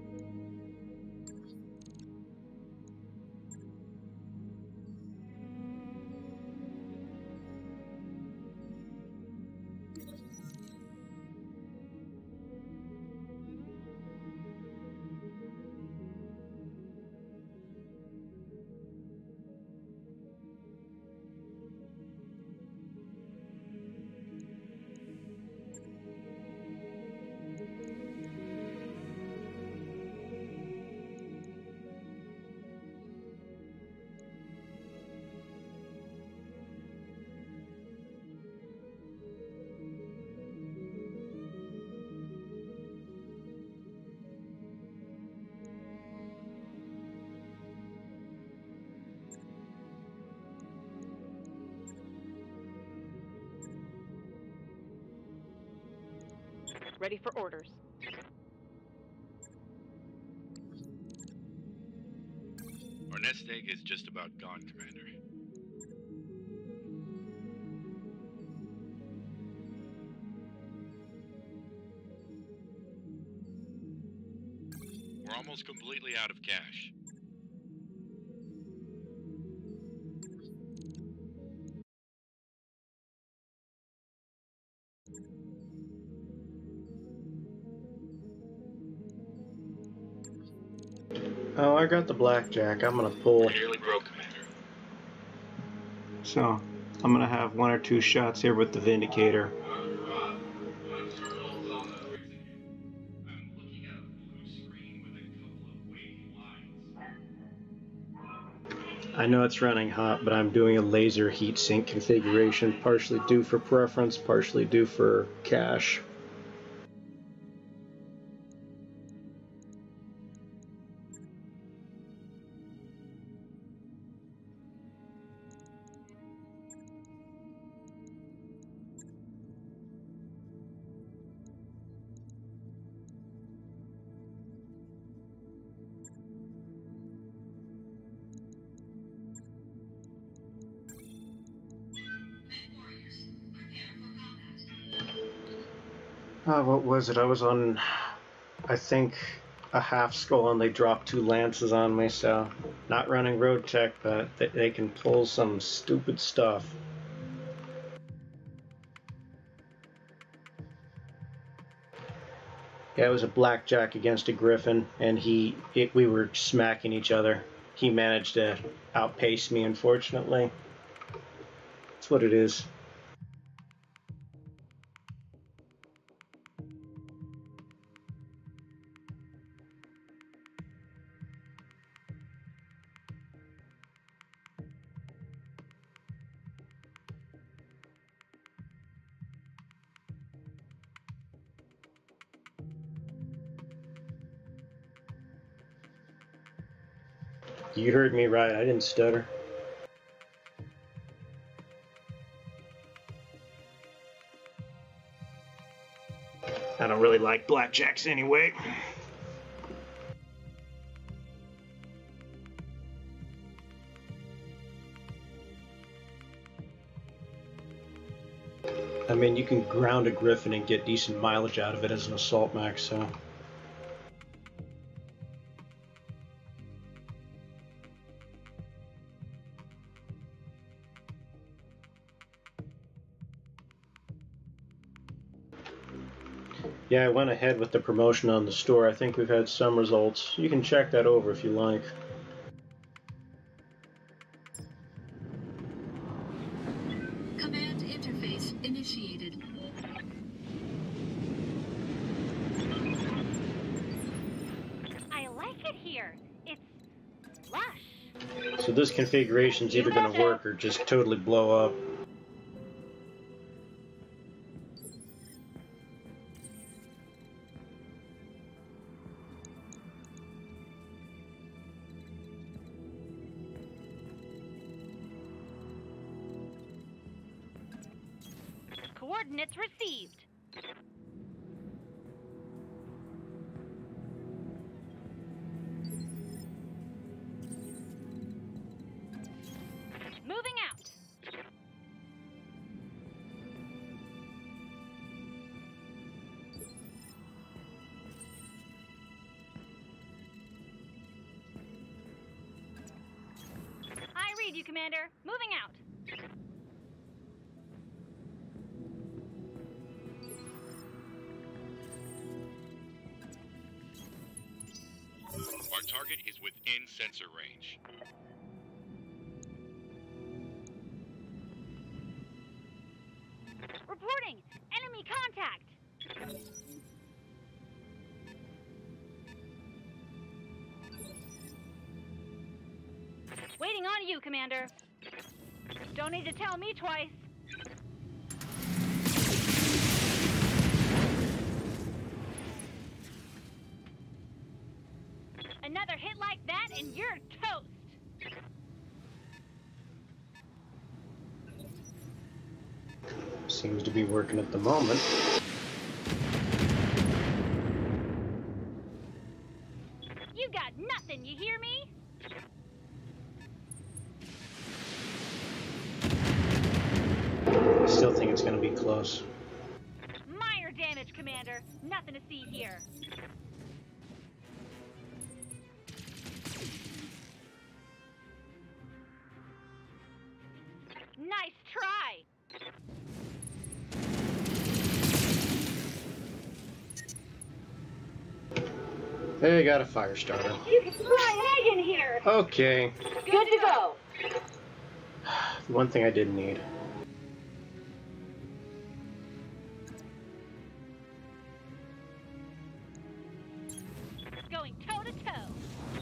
Ready for orders. Our nest egg is just about gone, Commander. We're almost completely out of cash. Oh, I got the blackjack. I'm gonna pull. We're nearly broke, Commander. So, I'm gonna have one or two shots here with the Vindicator. I know it's running hot, but I'm doing a laser heatsink configuration, partially due for preference, partially due for cache. Uh, what was it? I was on, I think, a half skull and they dropped two lances on me, so not running road tech, but they, they can pull some stupid stuff. Yeah, it was a blackjack against a griffin, and he, it, we were smacking each other. He managed to outpace me, unfortunately. That's what it is. You heard me right, I didn't stutter. I don't really like blackjacks anyway. I mean, you can ground a griffin and get decent mileage out of it as an assault max, so... Yeah, I went ahead with the promotion on the store. I think we've had some results. You can check that over if you like. Command interface initiated. I like it here. It's lush. So this configuration's either going to work or just totally blow up. Coordinates received. Moving out. you, Commander. Moving out. Our target is within sensor range. Reporting! Enemy contact! Waiting on you, Commander. Don't need to tell me twice. Another hit like that and you're toast! Seems to be working at the moment. You got nothing, you hear me? I still think it's going to be close. Minor damage, Commander. Nothing to see here. Nice try! Hey, got a fire starter. You can fry an egg in here! Okay. Good to go! The one thing I didn't need. Going toe to toe.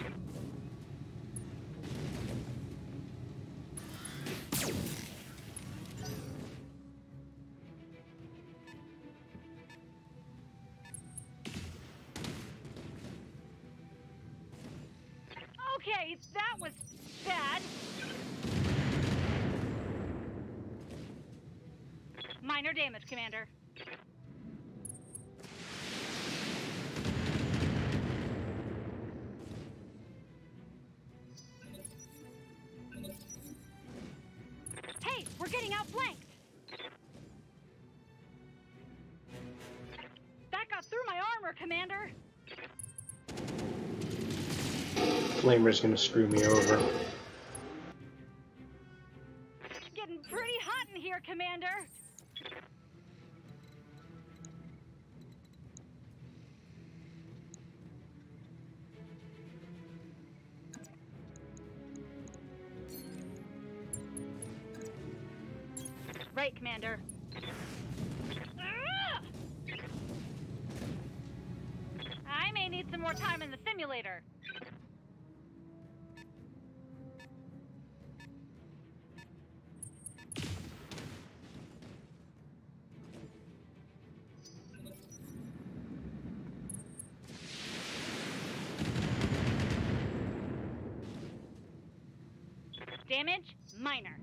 Okay, that was bad. Minor damage, Commander. Hey, we're getting outflanked. That got through my armor, Commander. Flamer's gonna screw me over. Getting pretty hot in here, Commander. Right, Commander. Ah! I may need some more time in the simulator. Damage, minor.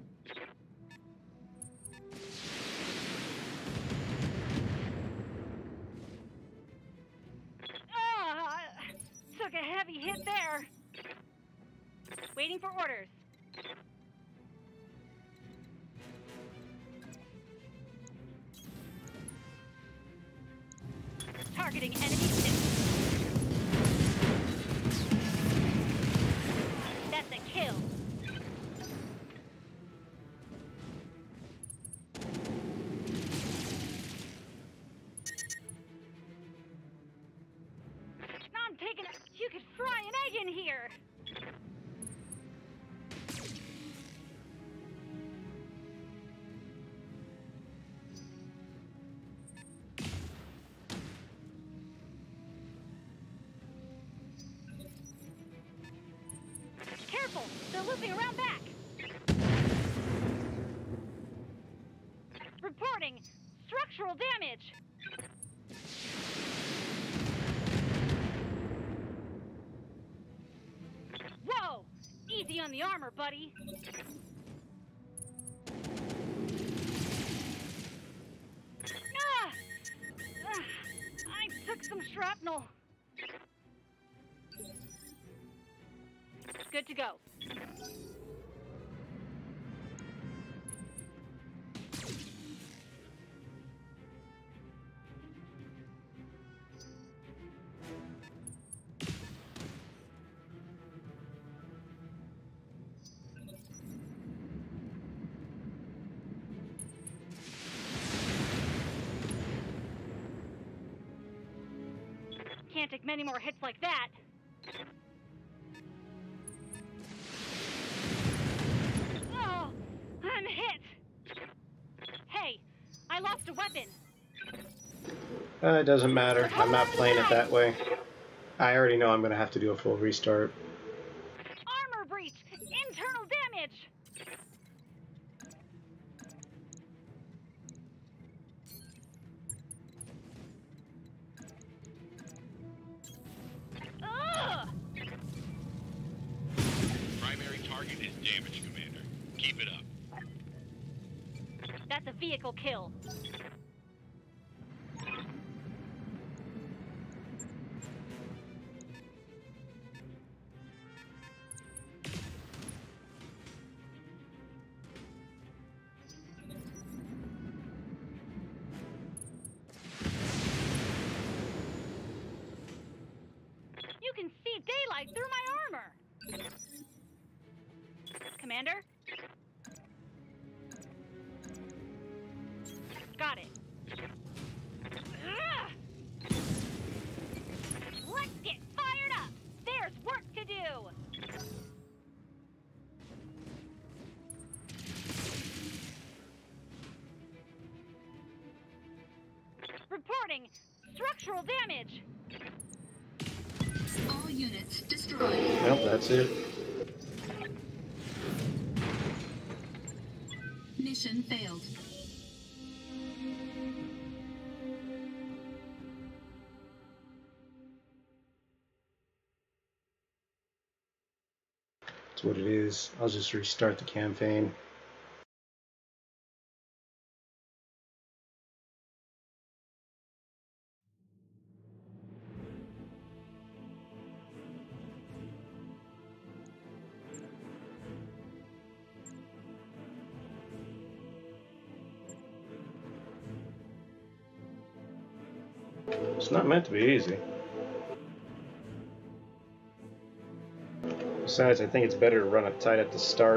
Ah, took a heavy hit there. Waiting for orders. Targeting enemy six. That's a kill. I'm taking a... You could fry an egg in here. Careful! They're looping around back! Reporting structural damage! Whoa! Easy on the armor, buddy! Ah! Ah, I took some shrapnel. Good to go. Can't take many more hits like that. Oh, I'm hit. Hey, I lost a weapon. Uh, it doesn't matter. I'm not playing it that way. I already know I'm going to have to do a full restart. Armor breach! Internal damage! Ugh! Primary target is damaged, Commander. Keep it up. That's a vehicle kill. You can see daylight through my armor! Commander? Got it. Ugh! Let's get fired up! There's work to do! Reporting structural damage! All units destroyed. Nope, that's it. Mission failed. That's what it is. I'll just restart the campaign. It's not meant to be easy. Besides, I think it's better to run it tight at the start.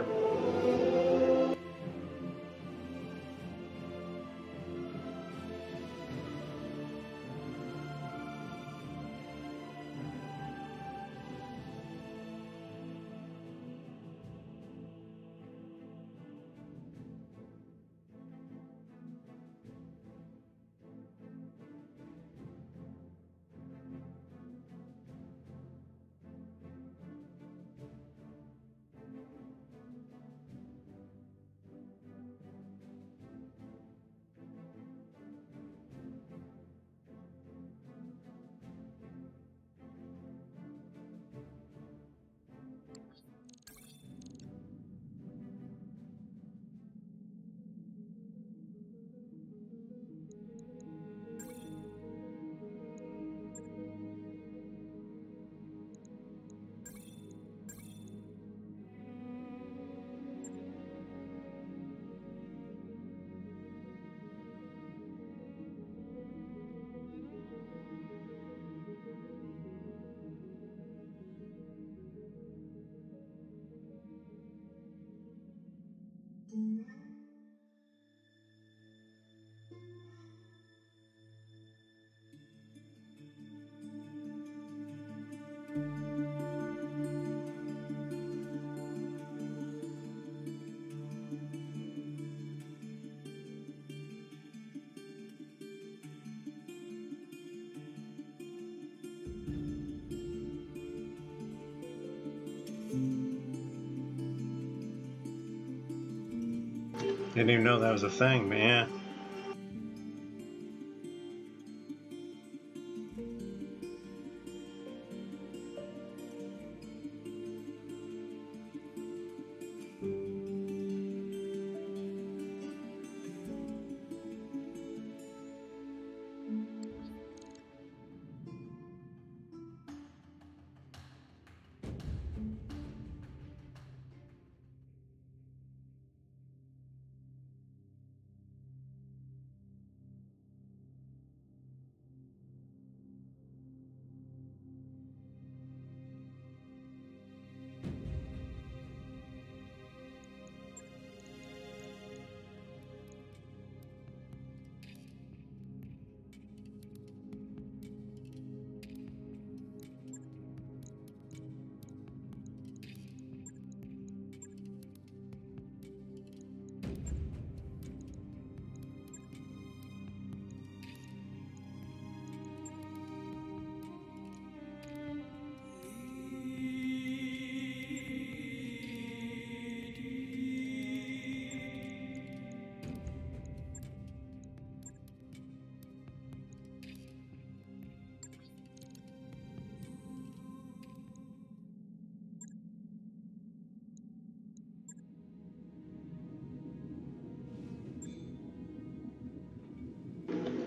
Didn't even know that was a thing, man.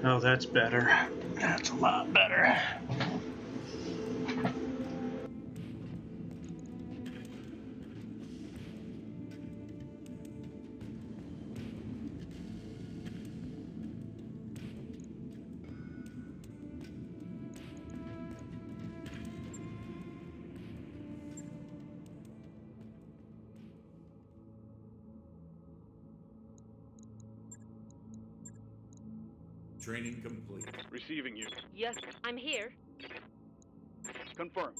Oh, that's better. That's a lot better. Training complete. Receiving you. Yes, I'm here. Confirmed.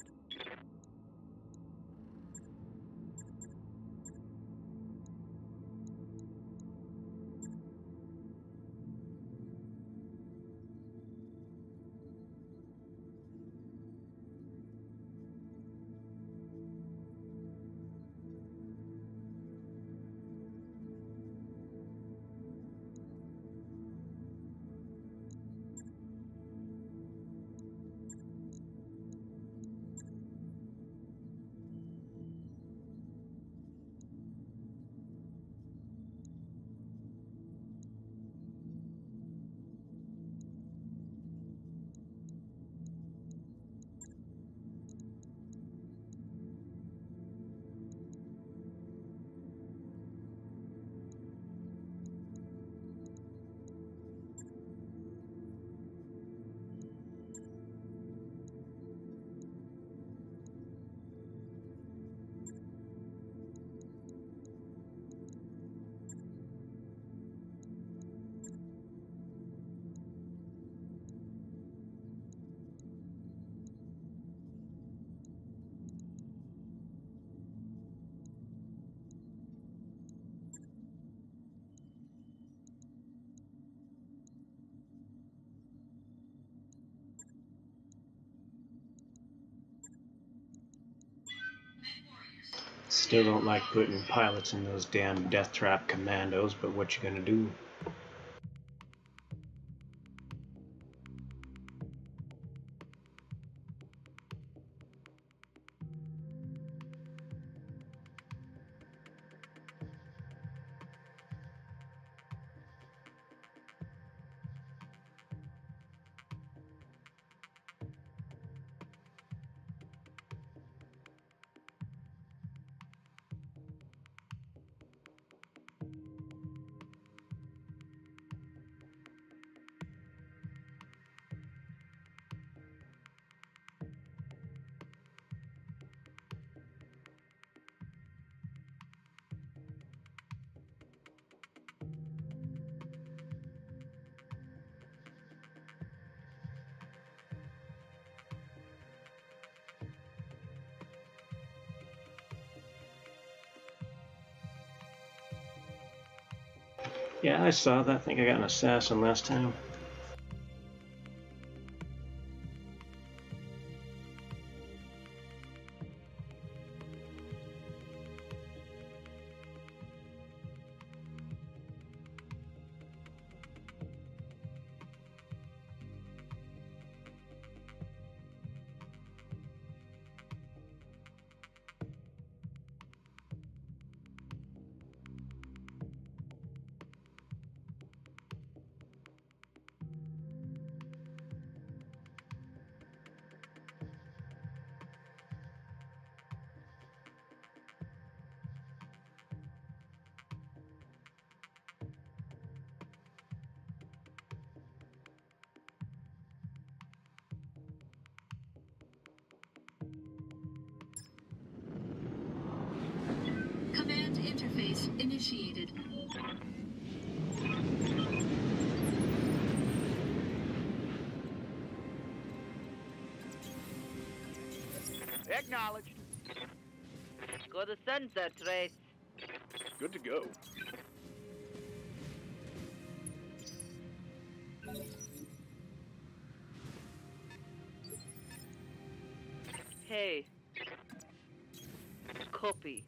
Still don't like putting pilots in those damn death trap commandos, but what you gonna do? Yeah, I saw that. I think I got an assassin last time. Command interface initiated. Acknowledged. Go to sunset, Trace. Good to go. Hey. Copy.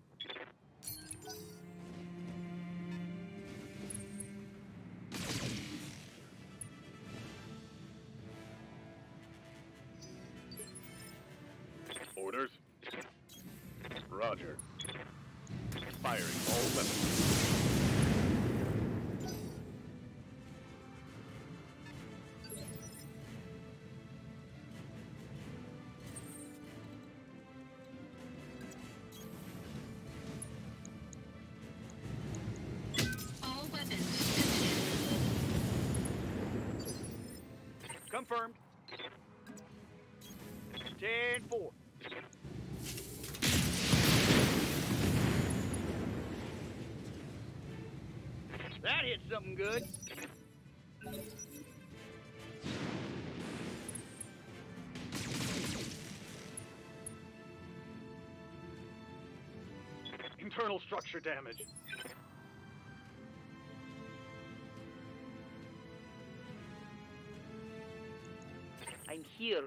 Orders. Roger. Firing all weapons. Confirmed. ten four. That hit something good. Internal structure damage. I'm here.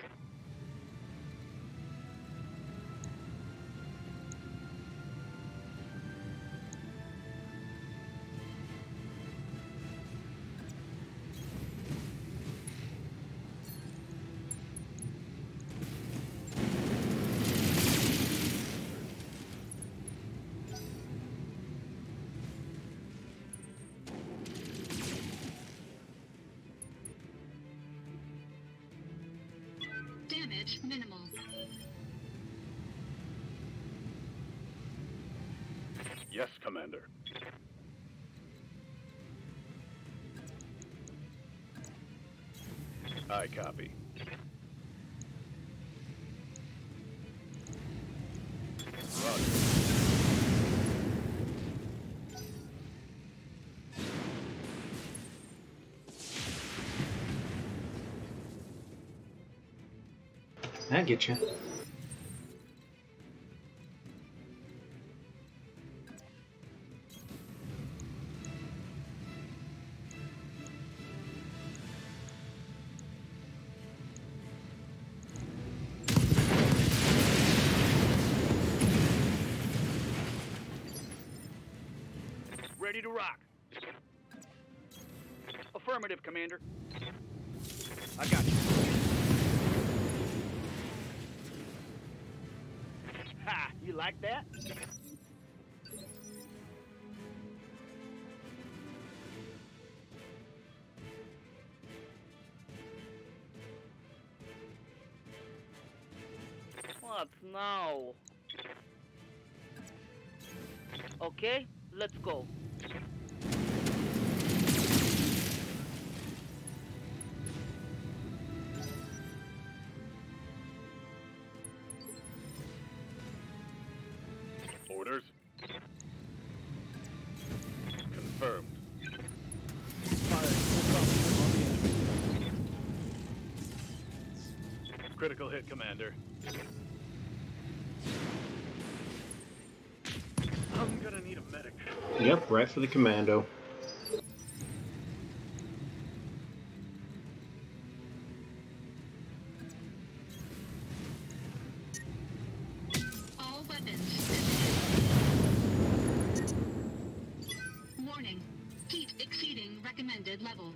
Damage minimal. Yes, Commander. I copy. Roger. I get you. Ready to rock. Affirmative, Commander. I got you. Ha! You like that? What now? Okay, let's go. Orders. Confirmed. Critical hit, Commander. I'm gonna need a medic. Yep, right for the commando. All weapons. Warning. Heat exceeding recommended level.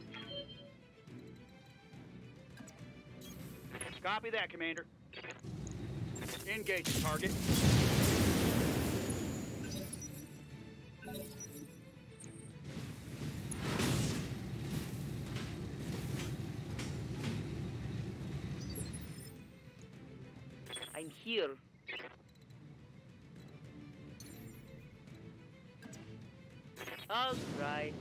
Copy that, Commander. Engage the target. I'm here. All right.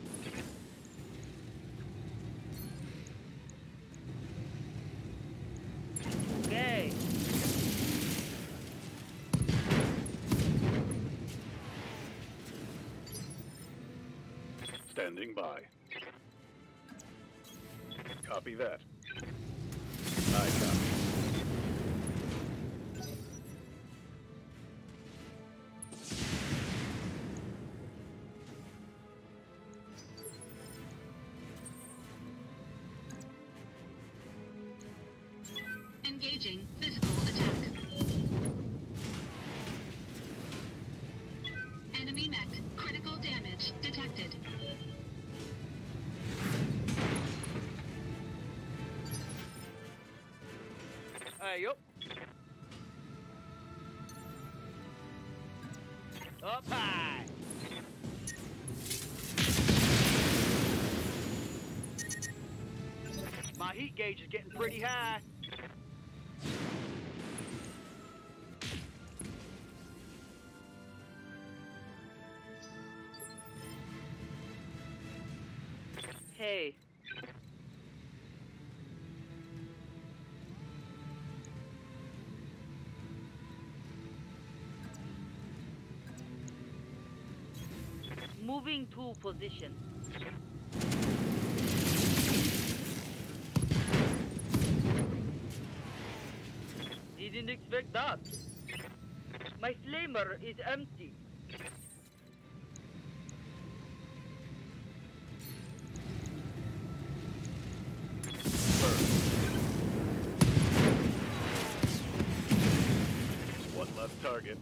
Okay. Standing by. Copy that. I copy. Engaging physical attack. Enemy mech. Critical damage detected. Hey, up. Up high. My heat gauge is getting pretty high. Hey. Moving to position. Didn't expect that. My flamer is empty. One left target.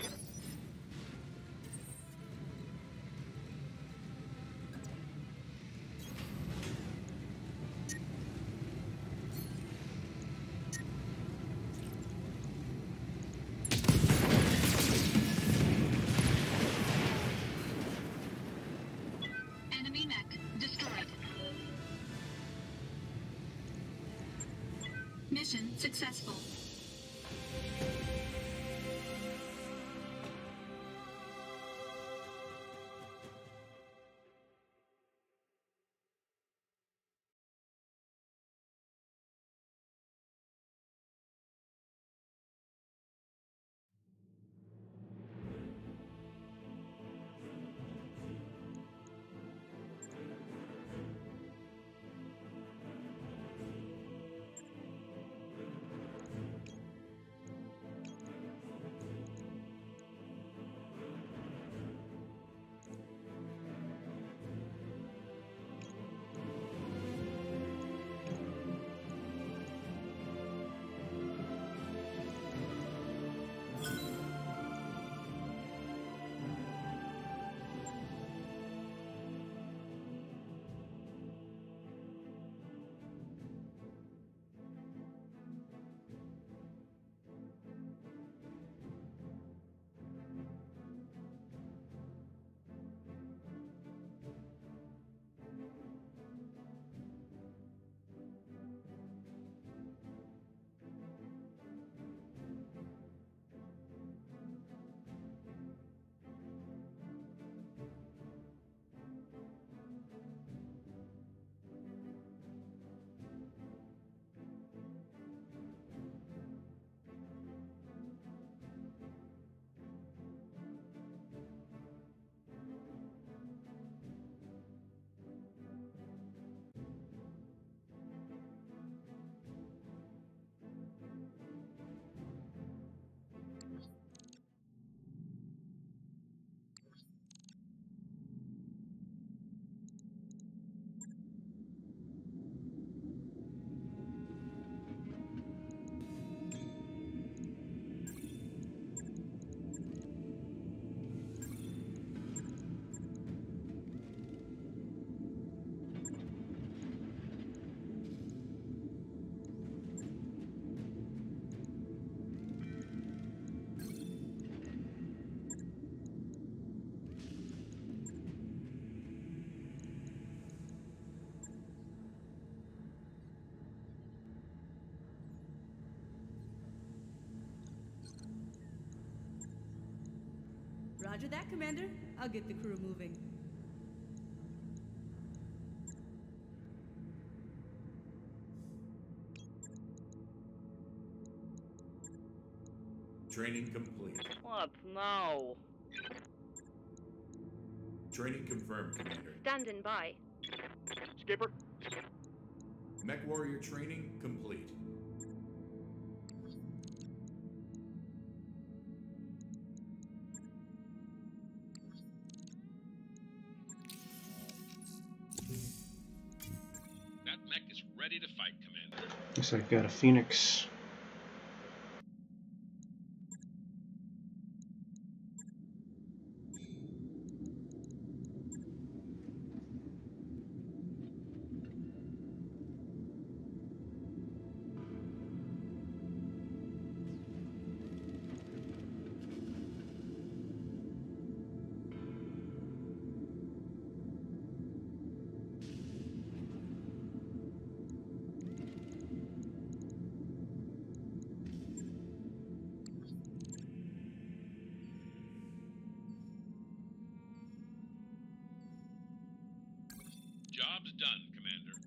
Enemy mech destroyed. Mission successful. Roger that, Commander. I'll get the crew moving. Training complete. What now? Training confirmed, Commander. Standing by. Skipper? Mech Warrior training complete. That mech is ready to fight, Commander. Looks like I've got a Phoenix. Job's done, Commander.